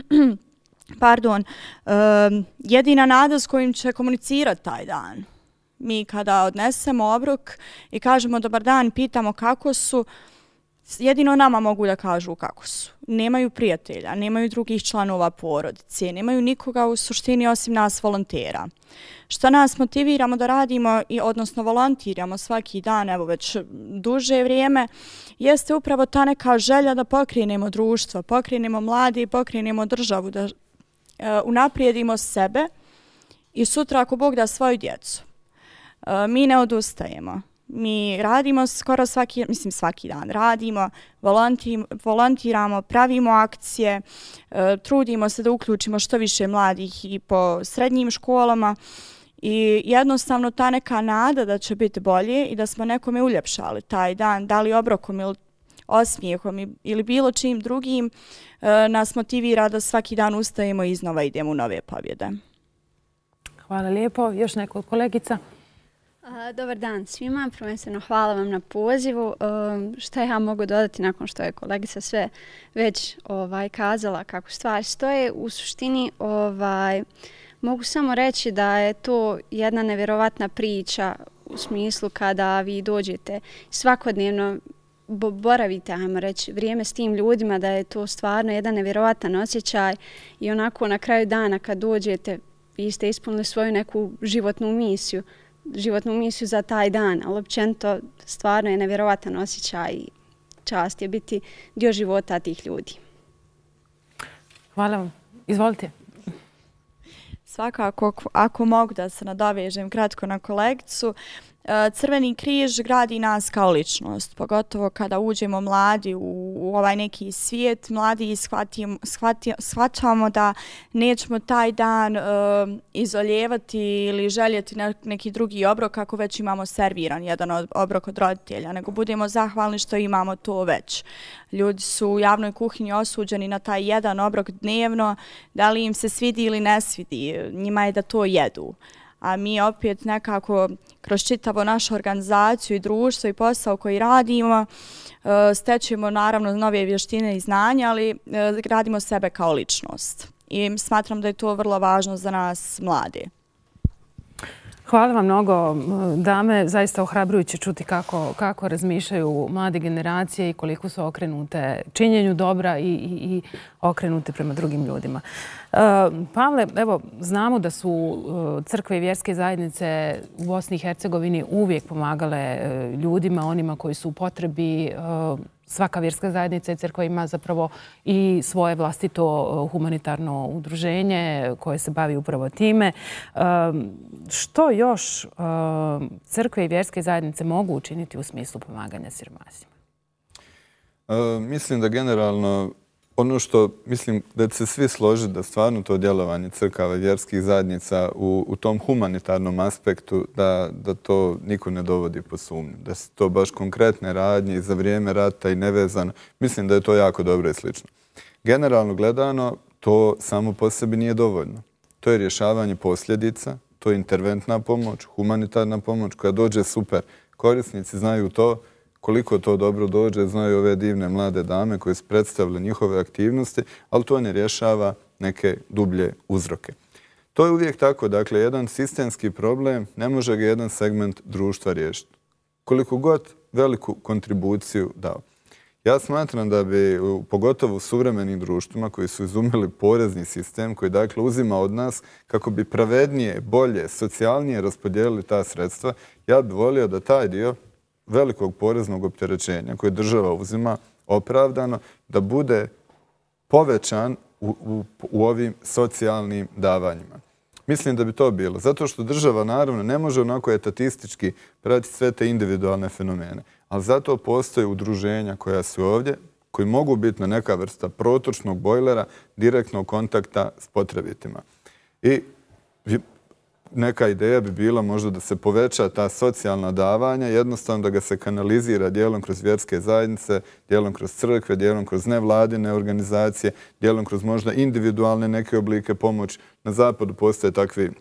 jedina nada s kojim će komunicirati taj dan. Mi kada odnesemo obrok i kažemo dobar dan, pitamo kako su, jedino nama mogu da kažu kako su. Nemaju prijatelja, nemaju drugih članova porodice, nemaju nikoga u suštini osim nas volontera. Što nas motiviramo da radimo, odnosno volontiramo svaki dan, evo već duže vrijeme, jeste upravo ta neka želja da pokrenemo društvo, pokrenemo mlade i pokrenemo državu, da unaprijedimo sebe i sutra ako Bog da svoju djecu. Mi ne odustajemo. Mi radimo skoro svaki dan. Radimo, volontiramo, pravimo akcije, trudimo se da uključimo što više mladih i po srednjim školama i jednostavno ta neka nada da će biti bolje i da smo nekome uljepšali taj dan, da li obrokom ili osmijehom ili bilo čim drugim, nas motivira da svaki dan ustajemo i iznova idemo u nove pobjede. Hvala lijepo. Još neko od kolegica? Dobar dan svima, prvenstveno hvala vam na pozivu. Šta ja mogu dodati nakon što je kolegica sve već kazala kako stvari stoje? U suštini mogu samo reći da je to jedna nevjerovatna priča u smislu kada vi dođete svakodnevno boravite, ajmo reći, vrijeme s tim ljudima, da je to stvarno jedan nevjerovatan osjećaj i onako na kraju dana kad dođete vi ste ispunili svoju neku životnu misiju za taj dan, ali općenito stvarno je nevjerovatan osjećaj i čast je biti dio života tih ljudi. Hvala vam. Izvolite. Svakako, ako mogu da se nadovežem kratko na kolegicu, Crveni križ gradi nas kao ličnost, pogotovo kada uđemo mladi u ovaj neki svijet, mladi shvaćamo da nećemo taj dan izoljevati ili željeti neki drugi obrok ako već imamo serviran jedan obrok od roditelja, nego budemo zahvalni što imamo to već. Ljudi su u javnoj kuhinji osuđeni na taj jedan obrok dnevno, da li im se svidi ili ne svidi, njima je da to jedu. A mi opet nekako kroz čitavo našu organizaciju i društvo i posao koji radimo stećemo naravno nove vještine i znanja, ali gradimo sebe kao ličnost. I smatram da je to vrlo važno za nas mlade. Hvala vam mnogo, dame. Zaista ohrabrujuće čuti kako razmišljaju mlade generacije i koliko su okrenute činjenju dobra i okrenute prema drugim ljudima. Pavle, evo, znamo da su crkve i vjerske zajednice u Bosni i Hercegovini uvijek pomagale ljudima, onima koji su u potrebi. Svaka vjerska zajednica i crkva ima zapravo i svoje vlastito humanitarno udruženje koje se bavi upravo time. Što još crkve i vjerske zajednice mogu učiniti u smislu pomaganja siromasima? Mislim da generalno ono što mislim da će se svi složiti da stvarno to djelovanje crkava i vjerskih zajednica u tom humanitarnom aspektu da to niko ne dovodi po sumnju. Da su to baš konkretne radnje za vrijeme rata i nevezano. Mislim da je to jako dobro i slično. Generalno gledano, to samo po sebi nije dovoljno. To je rješavanje posljedica, to je interventna pomoć, humanitarna pomoć koja dođe super. Korisnici znaju to. Koliko to dobro dođe, znaju ove divne mlade dame koje su predstavile njihove aktivnosti, ali to ne rješava neke dublje uzroke. To je uvijek tako, dakle, jedan sistemski problem ne može ga jedan segment društva riješiti. Koliko god veliku kontribuciju dao. Ja smatram da bi, pogotovo u suvremenim društvima koji su izumili porezni sistem, koji dakle uzima od nas kako bi pravednije, bolje, socijalnije raspodijelili ta sredstva, ja bih volio da taj dio velikog poreznog opterećenja koje država uzima opravdano, da bude povećan u ovim socijalnim davanjima. Mislim da bi to bilo. Zato što država naravno ne može onako etatistički pratiti sve te individualne fenomene. Ali zato postoje udruženja koja su ovdje, koji mogu biti na neka vrsta protočnog bojlera, direktnog kontakta s potrebitima. I neka ideja bi bila možda da se poveća ta socijalna davanja, jednostavno da ga se kanalizira dijelom kroz vjerske zajednice, dijelom kroz crkve, dijelom kroz nevladine organizacije, dijelom kroz možda individualne neke oblike pomoći. Na zapadu postoje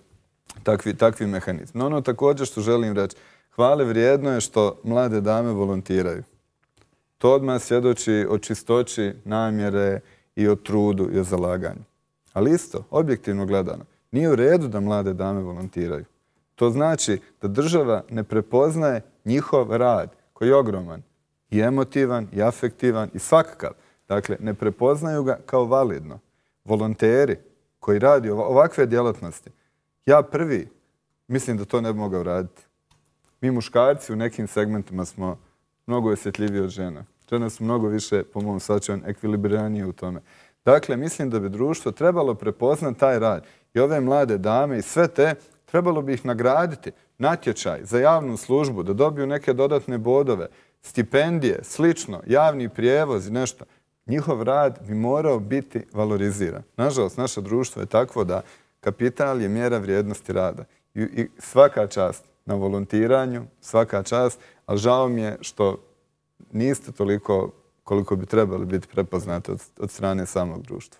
takvi mehanizmi. No ono također što želim reći, hvale vrijedno je što mlade dame volontiraju. To odmah svjedoči o čistoći, namjere i o trudu i o zalaganju. Ali isto, objektivno gledano, nije u redu da mlade dame volontiraju. To znači da država ne prepoznaje njihov rad, koji je ogroman, i emotivan, i afektivan, i svakakav. Dakle, ne prepoznaju ga kao validno. Volonteri koji radi ovakve djelatnosti, ja prvi mislim da to ne bi mogao raditi. Mi muškarci u nekim segmentima smo mnogo osjetljiviji od žena. Žene su mnogo više, po mom shvaćanju, ekvilibriranije u tome. Dakle, mislim da bi društvo trebalo prepoznati taj rad. I ove mlade dame i sve te, trebalo bi ih nagraditi. Natječaj za javnu službu, da dobiju neke dodatne bodove, stipendije, slično, javni prijevoz i nešto. Njihov rad bi morao biti valoriziran. Nažalost, naše društvo je takvo da kapital je mjera vrijednosti rada. I svaka čast na volontiranju, svaka čast, ali žao mi je što niste toliko koliko bi trebali biti prepoznati od strane samog društva.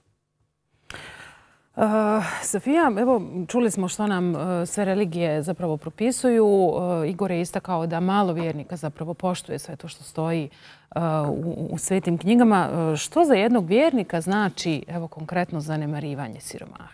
Sofija, evo, čuli smo što nam sve religije zapravo propisuju. Igor je istakao da malo vjernika zapravo poštuje sve to što stoji u svetim knjigama. Što za jednog vjernika znači, evo, konkretno zanemarivanje siromaha?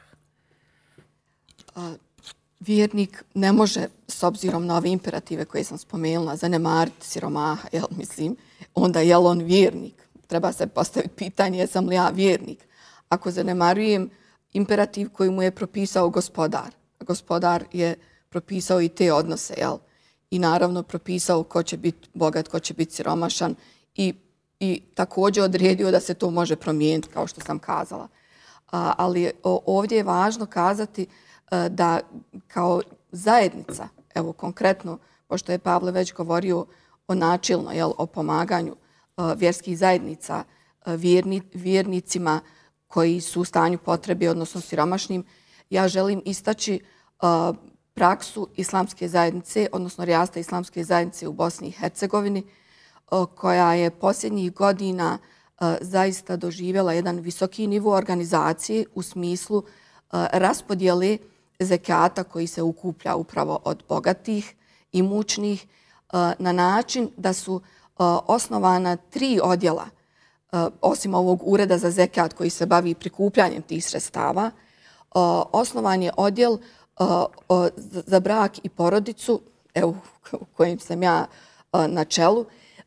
Vjernik ne može, s obzirom na ove imperative koje sam spomenula, zanemariti siromaha, onda je li on vjernik? Treba se postaviti pitanje, jesam li ja vjernik? Ako zanemarujem imperativ koji mu je propisao gospodar. Gospodar je propisao i te odnose, i naravno propisao ko će biti bogat, ko će biti siromašan i također odredio da se to može promijeniti, kao što sam kazala. Ali ovdje je važno kazati da kao zajednica, evo konkretno, pošto je Pavle već govorio o načelno, o pomaganju vjerskih zajednica vjernicima koji su u stanju potrebe, odnosno siromašnim, ja želim istaći praksu islamske zajednice, odnosno rijasta islamske zajednice u Bosni i Hercegovini, koja je posljednjih godina zaista doživjela jedan visoki nivo organizacije u smislu raspodjele zekata koji se ukuplja upravo od bogatih i imućnih na način da su osnovana 3 odjela, osim ovog ureda za zekat koji se bavi prikupljanjem tih sredstava. Osnovan je odjel za brak i porodicu, evo u kojem sam ja na čelu,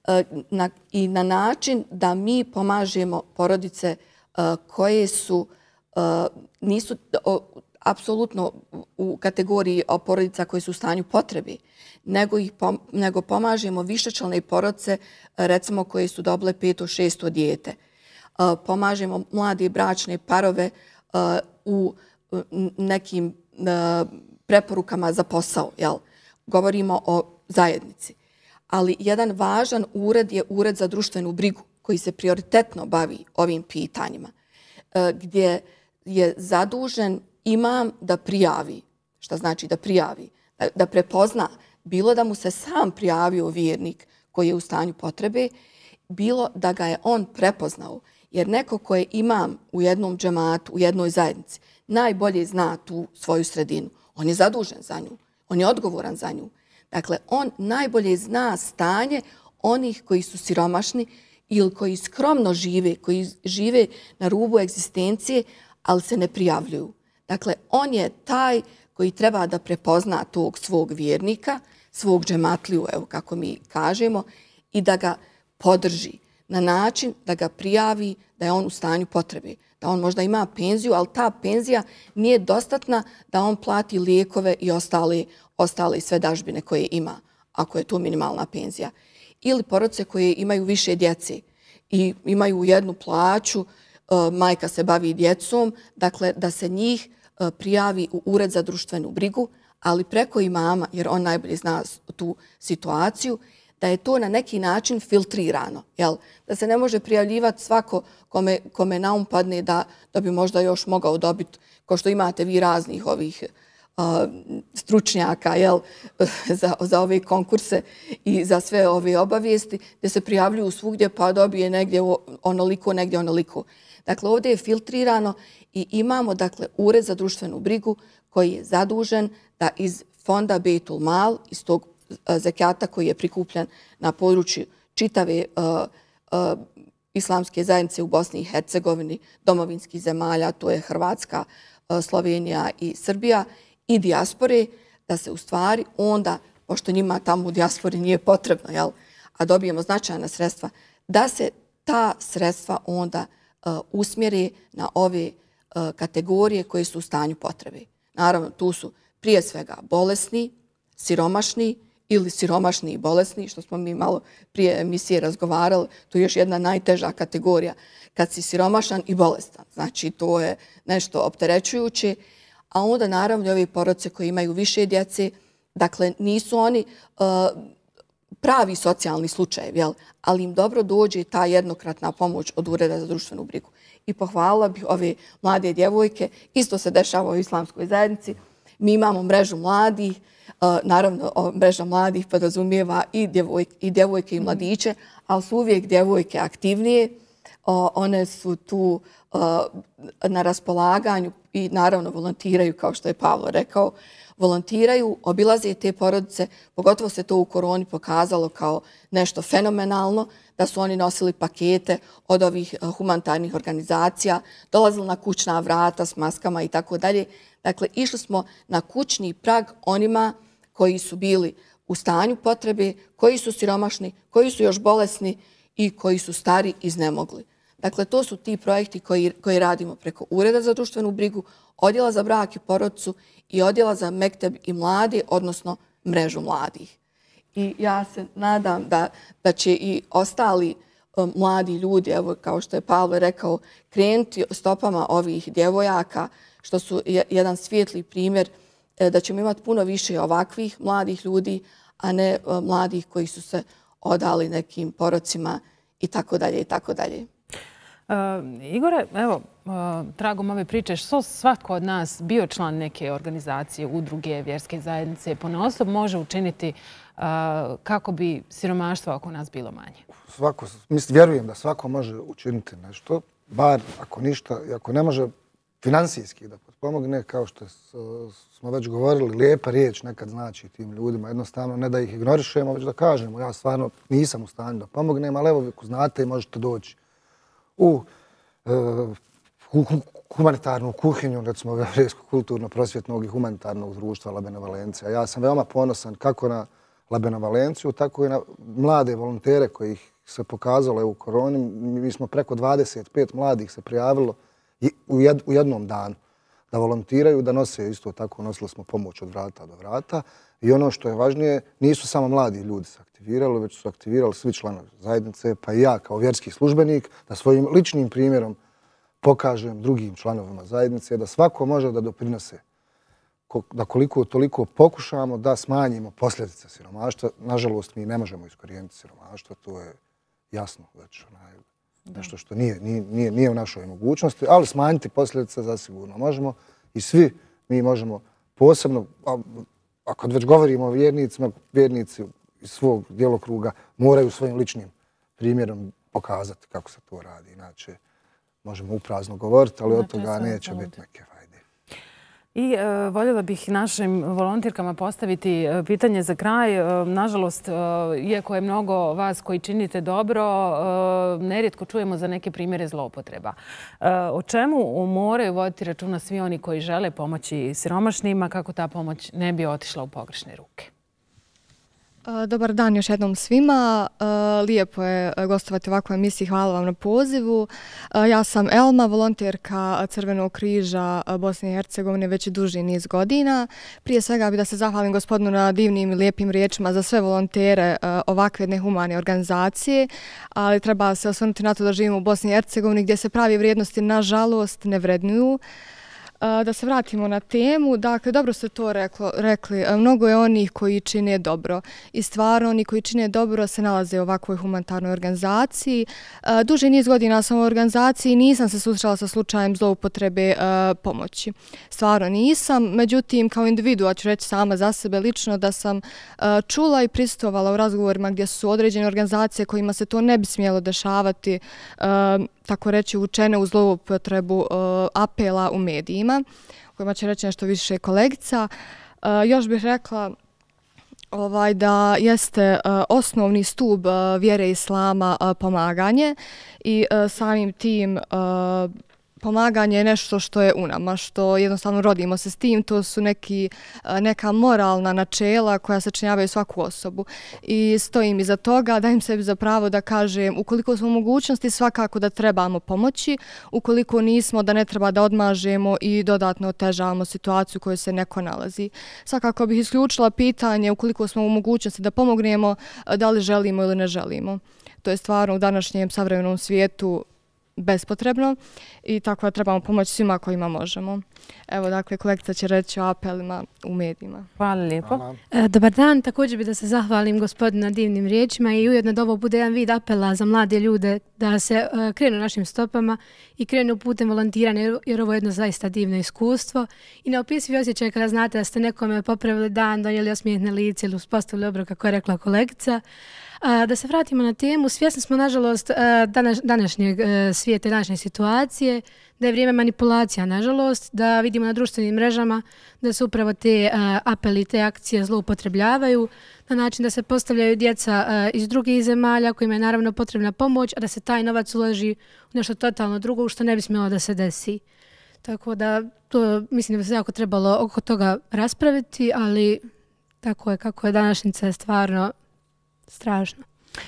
i na način da mi pomažemo porodice koje nisu apsolutno u kategoriji porodica koje su u stanju potrebe, nego pomažemo višečlane porodice, recimo koje su dobile 5. 6. dijete. Pomažemo mlade bračne parove u nekim preporukama za posao. Govorimo o zajednici. Ali jedan važan ured je ured za društvenu brigu koji se prioritetno bavi ovim pitanjima, gdje je zadužen imam da prijavi. Šta znači da prijavi? Da prepozna, bilo da mu se sam prijavio vjernik koji je u stanju potrebe, bilo da ga je on prepoznao. Jer neko ko je imam u jednom džematu, u jednoj zajednici, najbolje zna tu svoju sredinu. On je zadužen za nju. On je odgovoran za nju. Dakle, on najbolje zna stanje onih koji su siromašni ili koji skromno žive, koji žive na rubu egzistencije, ali se ne prijavljuju. Dakle, on je taj koji treba da prepozna tog svog vjernika, svog džematliju, evo kako mi kažemo, i da ga podrži. na način da ga prijavi da je on u stanju potrebe. Da on možda ima penziju, ali ta penzija nije dostatna da on plati lijekove i ostale sve dažbine koje ima, ako je to minimalna penzija. Ili porodice koje imaju više djece i imaju jednu plaću, majka se bavi djecom, dakle da se njih prijavi u Ured za društvenu brigu, ali preko imama, jer on najbolje zna tu situaciju, da je to na neki način filtrirano. Da se ne može prijavljivati svako kome na um padne da bi možda još mogao dobiti, kao što imate vi raznih ovih stručnjaka za ove konkurse i za sve ove obavijesti, gdje se prijavljuju svugdje pa dobije negdje onoliko, negdje onoliko. Dakle, ovdje je filtrirano i imamo Ured za društvenu brigu koji je zadužen da iz fonda Bejtul Mal, iz tog zekata koji je prikupljen na području čitave islamske zajednice u Bosni i Hercegovini, domovinskih zemalja, to je Hrvatska, Slovenija i Srbija, i dijaspore, da se u stvari onda, pošto njima tamo u dijaspori nije potrebno, a dobijemo značajna sredstva, da se ta sredstva onda usmjeri na ove kategorije koje su u stanju potrebe. Naravno, tu su prije svega bolesni, siromašni ili siromašni i bolesni, što smo mi malo prije emisije razgovarali, to je još jedna najteža kategorija. Kad si siromašan i bolestan, znači to je nešto opterećujuće, a onda naravno ove porodice koje imaju više djece, dakle nisu oni pravi socijalni slučajevi, ali im dobro dođe ta jednokratna pomoć od Ureda za društvenu brigu. I pohvalila bih ove mlade djevojke, isto se dešava u islamskoj zajednici, mi imamo mrežu mladih, naravno mreža mladih podrazumijeva i djevojke i mladiće, ali su uvijek djevojke aktivnije, one su tu na raspolaganju i naravno volontiraju, kao što je Pavlo rekao, volontiraju, obilaze te porodice, pogotovo se to u koroni pokazalo kao nešto fenomenalno, da su oni nosili pakete od ovih humanitarnih organizacija, dolazili na kućna vrata s maskama i tako dalje. Dakle, išli smo na kućni prag onima koji su bili u stanju potrebe, koji su siromašni, koji su još bolesni i koji su stari i iznemogli. Dakle, to su ti projekti koji radimo preko Ureda za društvenu brigu, Odjela za brak i porodicu i Odjela za mekteb i mlade, odnosno mrežu mladih. I ja se nadam da će i ostali mladi ljudi, evo kao što je Pavle rekao, krenuti stopama ovih djevojaka, što su jedan svijetli primjer, da ćemo imati puno više ovakvih mladih ljudi, a ne mladih koji su se odali nekim porocima i tako dalje i tako dalje. Igore, evo, tragom ove priče, što svatko od nas bio član neke organizacije, udruge, vjerske zajednice, ponaosob može učiniti kako bi siromaštvo oko nas bilo manje? Vjerujem da svako može učiniti nešto, bar ako ništa, ako ne može finansijski da pomogne, kao što smo već govorili, lijepa riječ nekad znači tim ljudima, jednostavno ne da ih ignorišemo, već da kažemo ja stvarno nisam u stanju da pomognem, ali evo ako znate i možete doći u humanitarnu kuhinju, recimo Evrijskog kulturno-prosvjetnog i humanitarnog društva La Benevolencija. Ja sam veoma ponosan kako na La Benevolenciju, tako i na mlade volontere kojih se pokazalo u koroni. Mi smo preko 25 mladih se prijavilo u jednom danu da volontiraju, da nose isto tako, nosili smo pomoć od vrata do vrata. I ono što je važnije, nisu samo mladi ljudi se aktivirali, već su aktivirali svi članovi zajednice, pa i ja kao vjerski službenik, da svojim ličnim primjerom pokažem drugim članovima zajednice da svako može da doprinose, da koliko toliko pokušamo da smanjimo posljedice siromaštva. Nažalost, mi ne možemo iskorijeniti siromaštvo, to je jasno već nešto što nije u našoj mogućnosti, ali smanjiti posljedice zasigurno možemo i svi mi možemo posebno, a kad već govorimo o vjernicima, vjernici iz svog djelokruga moraju svojim ličnim primjerom pokazati kako se to radi. Inače, možemo uprazno govoriti, ali od toga neće biti neke fajde. I voljela bih našim volontirkama postaviti pitanje za kraj. Nažalost, iako je mnogo vas koji činite dobro, nerijetko čujemo za neke primjere zloupotreba. O čemu moraju voditi računa svi oni koji žele pomoći siromašnima, kako ta pomoć ne bi otišla u pogrešne ruke? Dobar dan još jednom svima. Lijepo je gostovati u ovakvoj emisiji. Hvala vam na pozivu. Ja sam Elma, volonterka Crvenog križa Bosne i Hercegovine već duži niz godina. Prije svega bih da se zahvalim gospodinu na divnim i lijepim riječima za sve volontere ovakve jedne humane organizacije, ali treba se osvrnuti na to da živimo u Bosni i Hercegovini gdje se pravi vrijednosti nažalost ne vrednuju. Da se vratimo na temu, dakle, dobro ste to rekli, mnogo je onih koji čine dobro i stvarno oni koji čine dobro se nalaze u ovakvoj humanitarnoj organizaciji. Duži niz godina sam u organizaciji i nisam se susrela sa slučajem zloupotrebe pomoći. Stvarno nisam, međutim, kao individua ću reći sama za sebe lično da sam čula i pristovala u razgovorima gdje su određene organizacije kojima se to ne bi smjelo dešavati, tako reći, učene u zloupotrebu apela u medijima, kojima će reći nešto više kolegica. Još bih rekla da jeste osnovni stub vjere islama pomaganje i samim tim pomaganje je nešto što je u nama, što jednostavno rodimo se s tim, to su neka moralna načela koja sačinjavaju svaku osobu. I stojim iza toga, dajem sebi za pravo da kažem, ukoliko smo u mogućnosti, svakako da trebamo pomoći, ukoliko nismo, da ne treba da odmažemo i dodatno otežavamo situaciju u kojoj se neko nalazi. Svakako bih isključila pitanje, ukoliko smo u mogućnosti da pomognemo, da li želimo ili ne želimo. To je stvarno u današnjem savremenom svijetu bespotrebno i tako da trebamo pomoći svima kojima možemo. Evo, dakle, kolegica će reći o apelima u medijima. Hvala lijepo. Dobar dan, također bih da se zahvalim gospodinu na divnim riječima i ujedno da ovo bude jedan vid apela za mlade ljude da se krenu našim stopama i krenu putem volontiranja jer ovo je jedno zaista divno iskustvo i neopisivi osjećaj kada znate da ste nekome popravili dan, donijeli osmijeh na lice ili uspostavili obrok, kako je rekla kolegica. Da se vratimo na temu, svjesni smo nažalost današnjeg svijeta i današnje situacije, da je vrijeme manipulacija nažalost, da vidimo na društvenim mrežama da se upravo te apeli, te akcije zloupotrebljavaju na način da se postavljaju djeca iz drugih zemalja kojima je naravno potrebna pomoć, a da se taj novac uloži u nešto totalno drugo što ne bi smjelo da se desi. Tako da to mislim da bi se jako trebalo oko toga raspraviti, ali tako je kako je današnjica je stvarno strašno.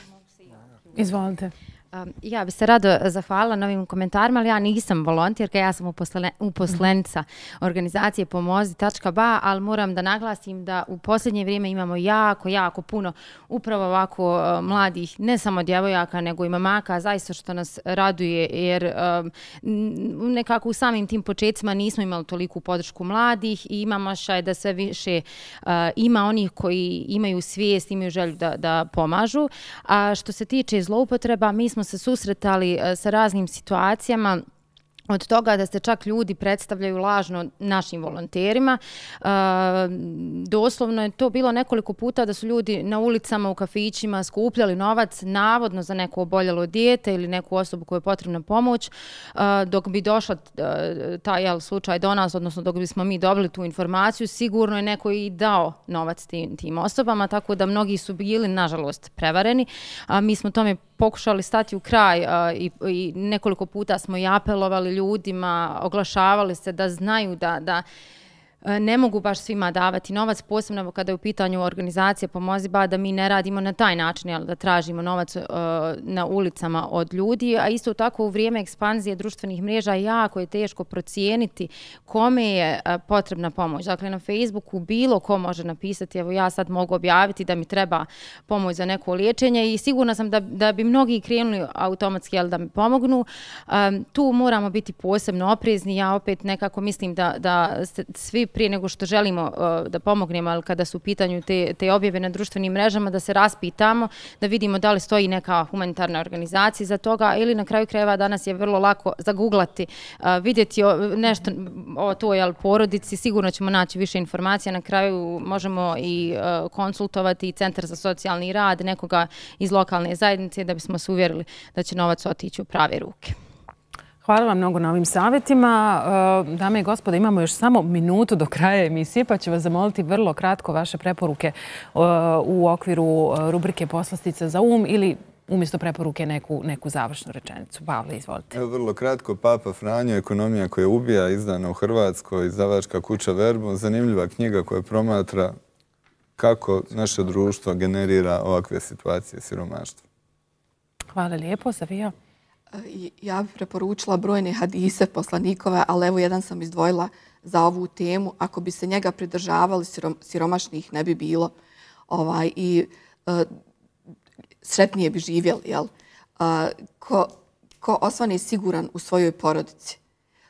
Izvolite. Ja bi se rado zahvalila na ovim komentarima, ali ja nisam volonterka, ja sam uposlenica organizacije Pomozi.ba, ali moram da naglasim da u posljednje vrijeme imamo jako puno upravo ovako mladih, ne samo djevojaka, nego i mamaka, zaista što nas raduje, jer nekako u samim tim početcima nismo imali toliku podršku mladih i imamo šaj da sve više ima onih koji imaju svijest, imaju želju da pomažu. A što se tiče zloupotreba, mi smo se susretali sa raznim situacijama, od toga da se čak ljudi predstavljaju lažno našim volonterima. Doslovno je to bilo nekoliko puta da su ljudi na ulicama, u kafićima skupljali novac navodno za neko oboljelo dijete ili neku osobu kojoj je potrebna pomoć. Dok bi došla taj slučaj do nas, odnosno dok bismo mi dobili tu informaciju, sigurno je neko i dao novac tim osobama, tako da mnogi su bili, nažalost, prevareni. Mi smo tome pokušali stati u kraj i nekoliko puta smo i apelovali ljudima, oglašavali se da znaju da ne mogu baš svima davati novac, posebno kada je u pitanju organizacije Pomozi.ba, da mi ne radimo na taj način, da tražimo novac na ulicama od ljudi, a isto tako u vrijeme ekspanzije društvenih mreža jako je teško procijeniti kome je potrebna pomoć. Dakle, na Facebooku bilo ko može napisati, evo ja sad mogu objaviti da mi treba pomoć za neko liječenje i sigurna sam da bi mnogi krenuli automatski da mi pomognu. Tu moramo biti posebno oprezni. Ja opet nekako mislim da svi prije nego što želimo da pomognemo, ali kada su u pitanju te objave na društvenim mrežama, da se raspitamo, da vidimo da li stoji neka humanitarna organizacija za toga ili na kraju krajeva danas je vrlo lako zaguglati, vidjeti nešto o toj porodici, sigurno ćemo naći više informacija, na kraju možemo i konsultovati i Centar za socijalni rad, nekoga iz lokalne zajednice da bismo se uvjerili da će novac otići u prave ruke. Hvala vam mnogo na ovim savjetima. Dame i gospode, imamo još samo minutu do kraja emisije, pa ću vas zamoliti vrlo kratko vaše preporuke u okviru rubrike Poslastica za um ili umjesto preporuke neku završnu rečenicu. Pavle, izvolite. Evo vrlo kratko, Papa Franjo, Ekonomija koja ubija, izdana u Hrvatskoj, izdavačka kuća Verbo, zanimljiva knjiga koja promatra kako naše društvo generira ovakve situacije siromaštva. Hvala lijepo, Safija. Ja bih preporučila brojne hadise poslanikove, ali evo jedan sam izdvojila za ovu temu. Ako bi se njega pridržavali, siromašnih ne bi bilo i sretnije bi živjeli. Ko osvane siguran u svojoj porodici,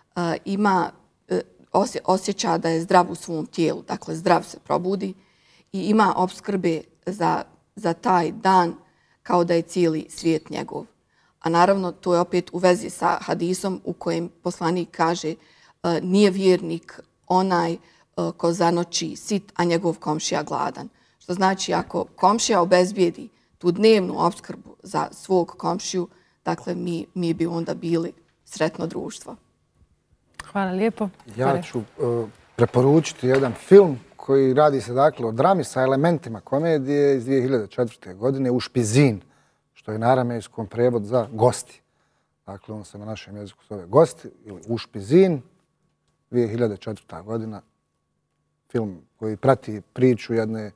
osjeća da je zdrav u svom tijelu, dakle zdrav se probudi i ima opskrbe za taj dan kao da je cijeli svijet njegov. A naravno, to je opet u vezi sa hadisom u kojem poslanik kaže nije vjernik onaj ko zanoći sit, a njegov komšija gladan. Što znači, ako komšija obezbijedi tu dnevnu opskrbu za svog komšiju, dakle, mi bi onda bili sretno društvo. Hvala lijepo. Ja ću preporučiti jedan film koji radi se dakle o drami sa elementima komedije iz 2004. godine, Ušpizin, što je na aramejskom prevod za gosti. Dakle, on se na našem jeziku zove Gosti ili Ušpizin, 2004. godina. Film koji prati priču jedne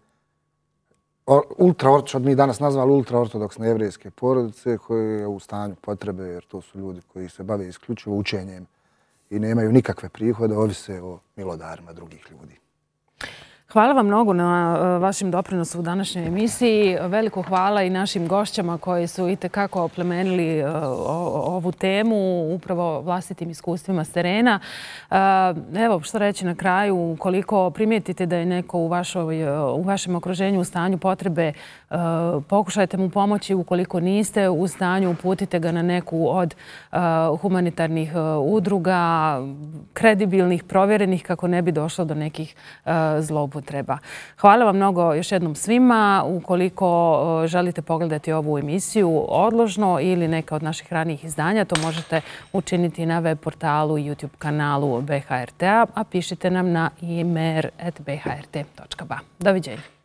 što mi danas nazvali ultraortodoksne jevrijske porodice koje je u stanju potrebe, jer to su ljudi koji se bave isključivo učenjem i nemaju nikakve prihode, ovise o milodarima drugih ljudi. Hvala vam mnogo na vašem doprinosu u današnjoj emisiji. Veliko hvala i našim gošćama koji su itekako oplemenili ovu temu upravo vlastitim iskustvima s terena. Evo, što reći na kraju, ukoliko primijetite da je neko u vašem okruženju u stanju potrebe, pokušajte mu pomoći. Ukoliko niste u stanju, uputite ga na neku od humanitarnih udruga, kredibilnih, provjerenih, kako ne bi došlo do nekih zloupotreba. Hvala vam mnogo još jednom svima. Ukoliko želite pogledati ovu emisiju odložno ili neka od naših ranijih izdanja, to možete učiniti na web portalu i YouTube kanalu BHRT-a, a pišite nam na imer@bhrt.ba. Doviđenja.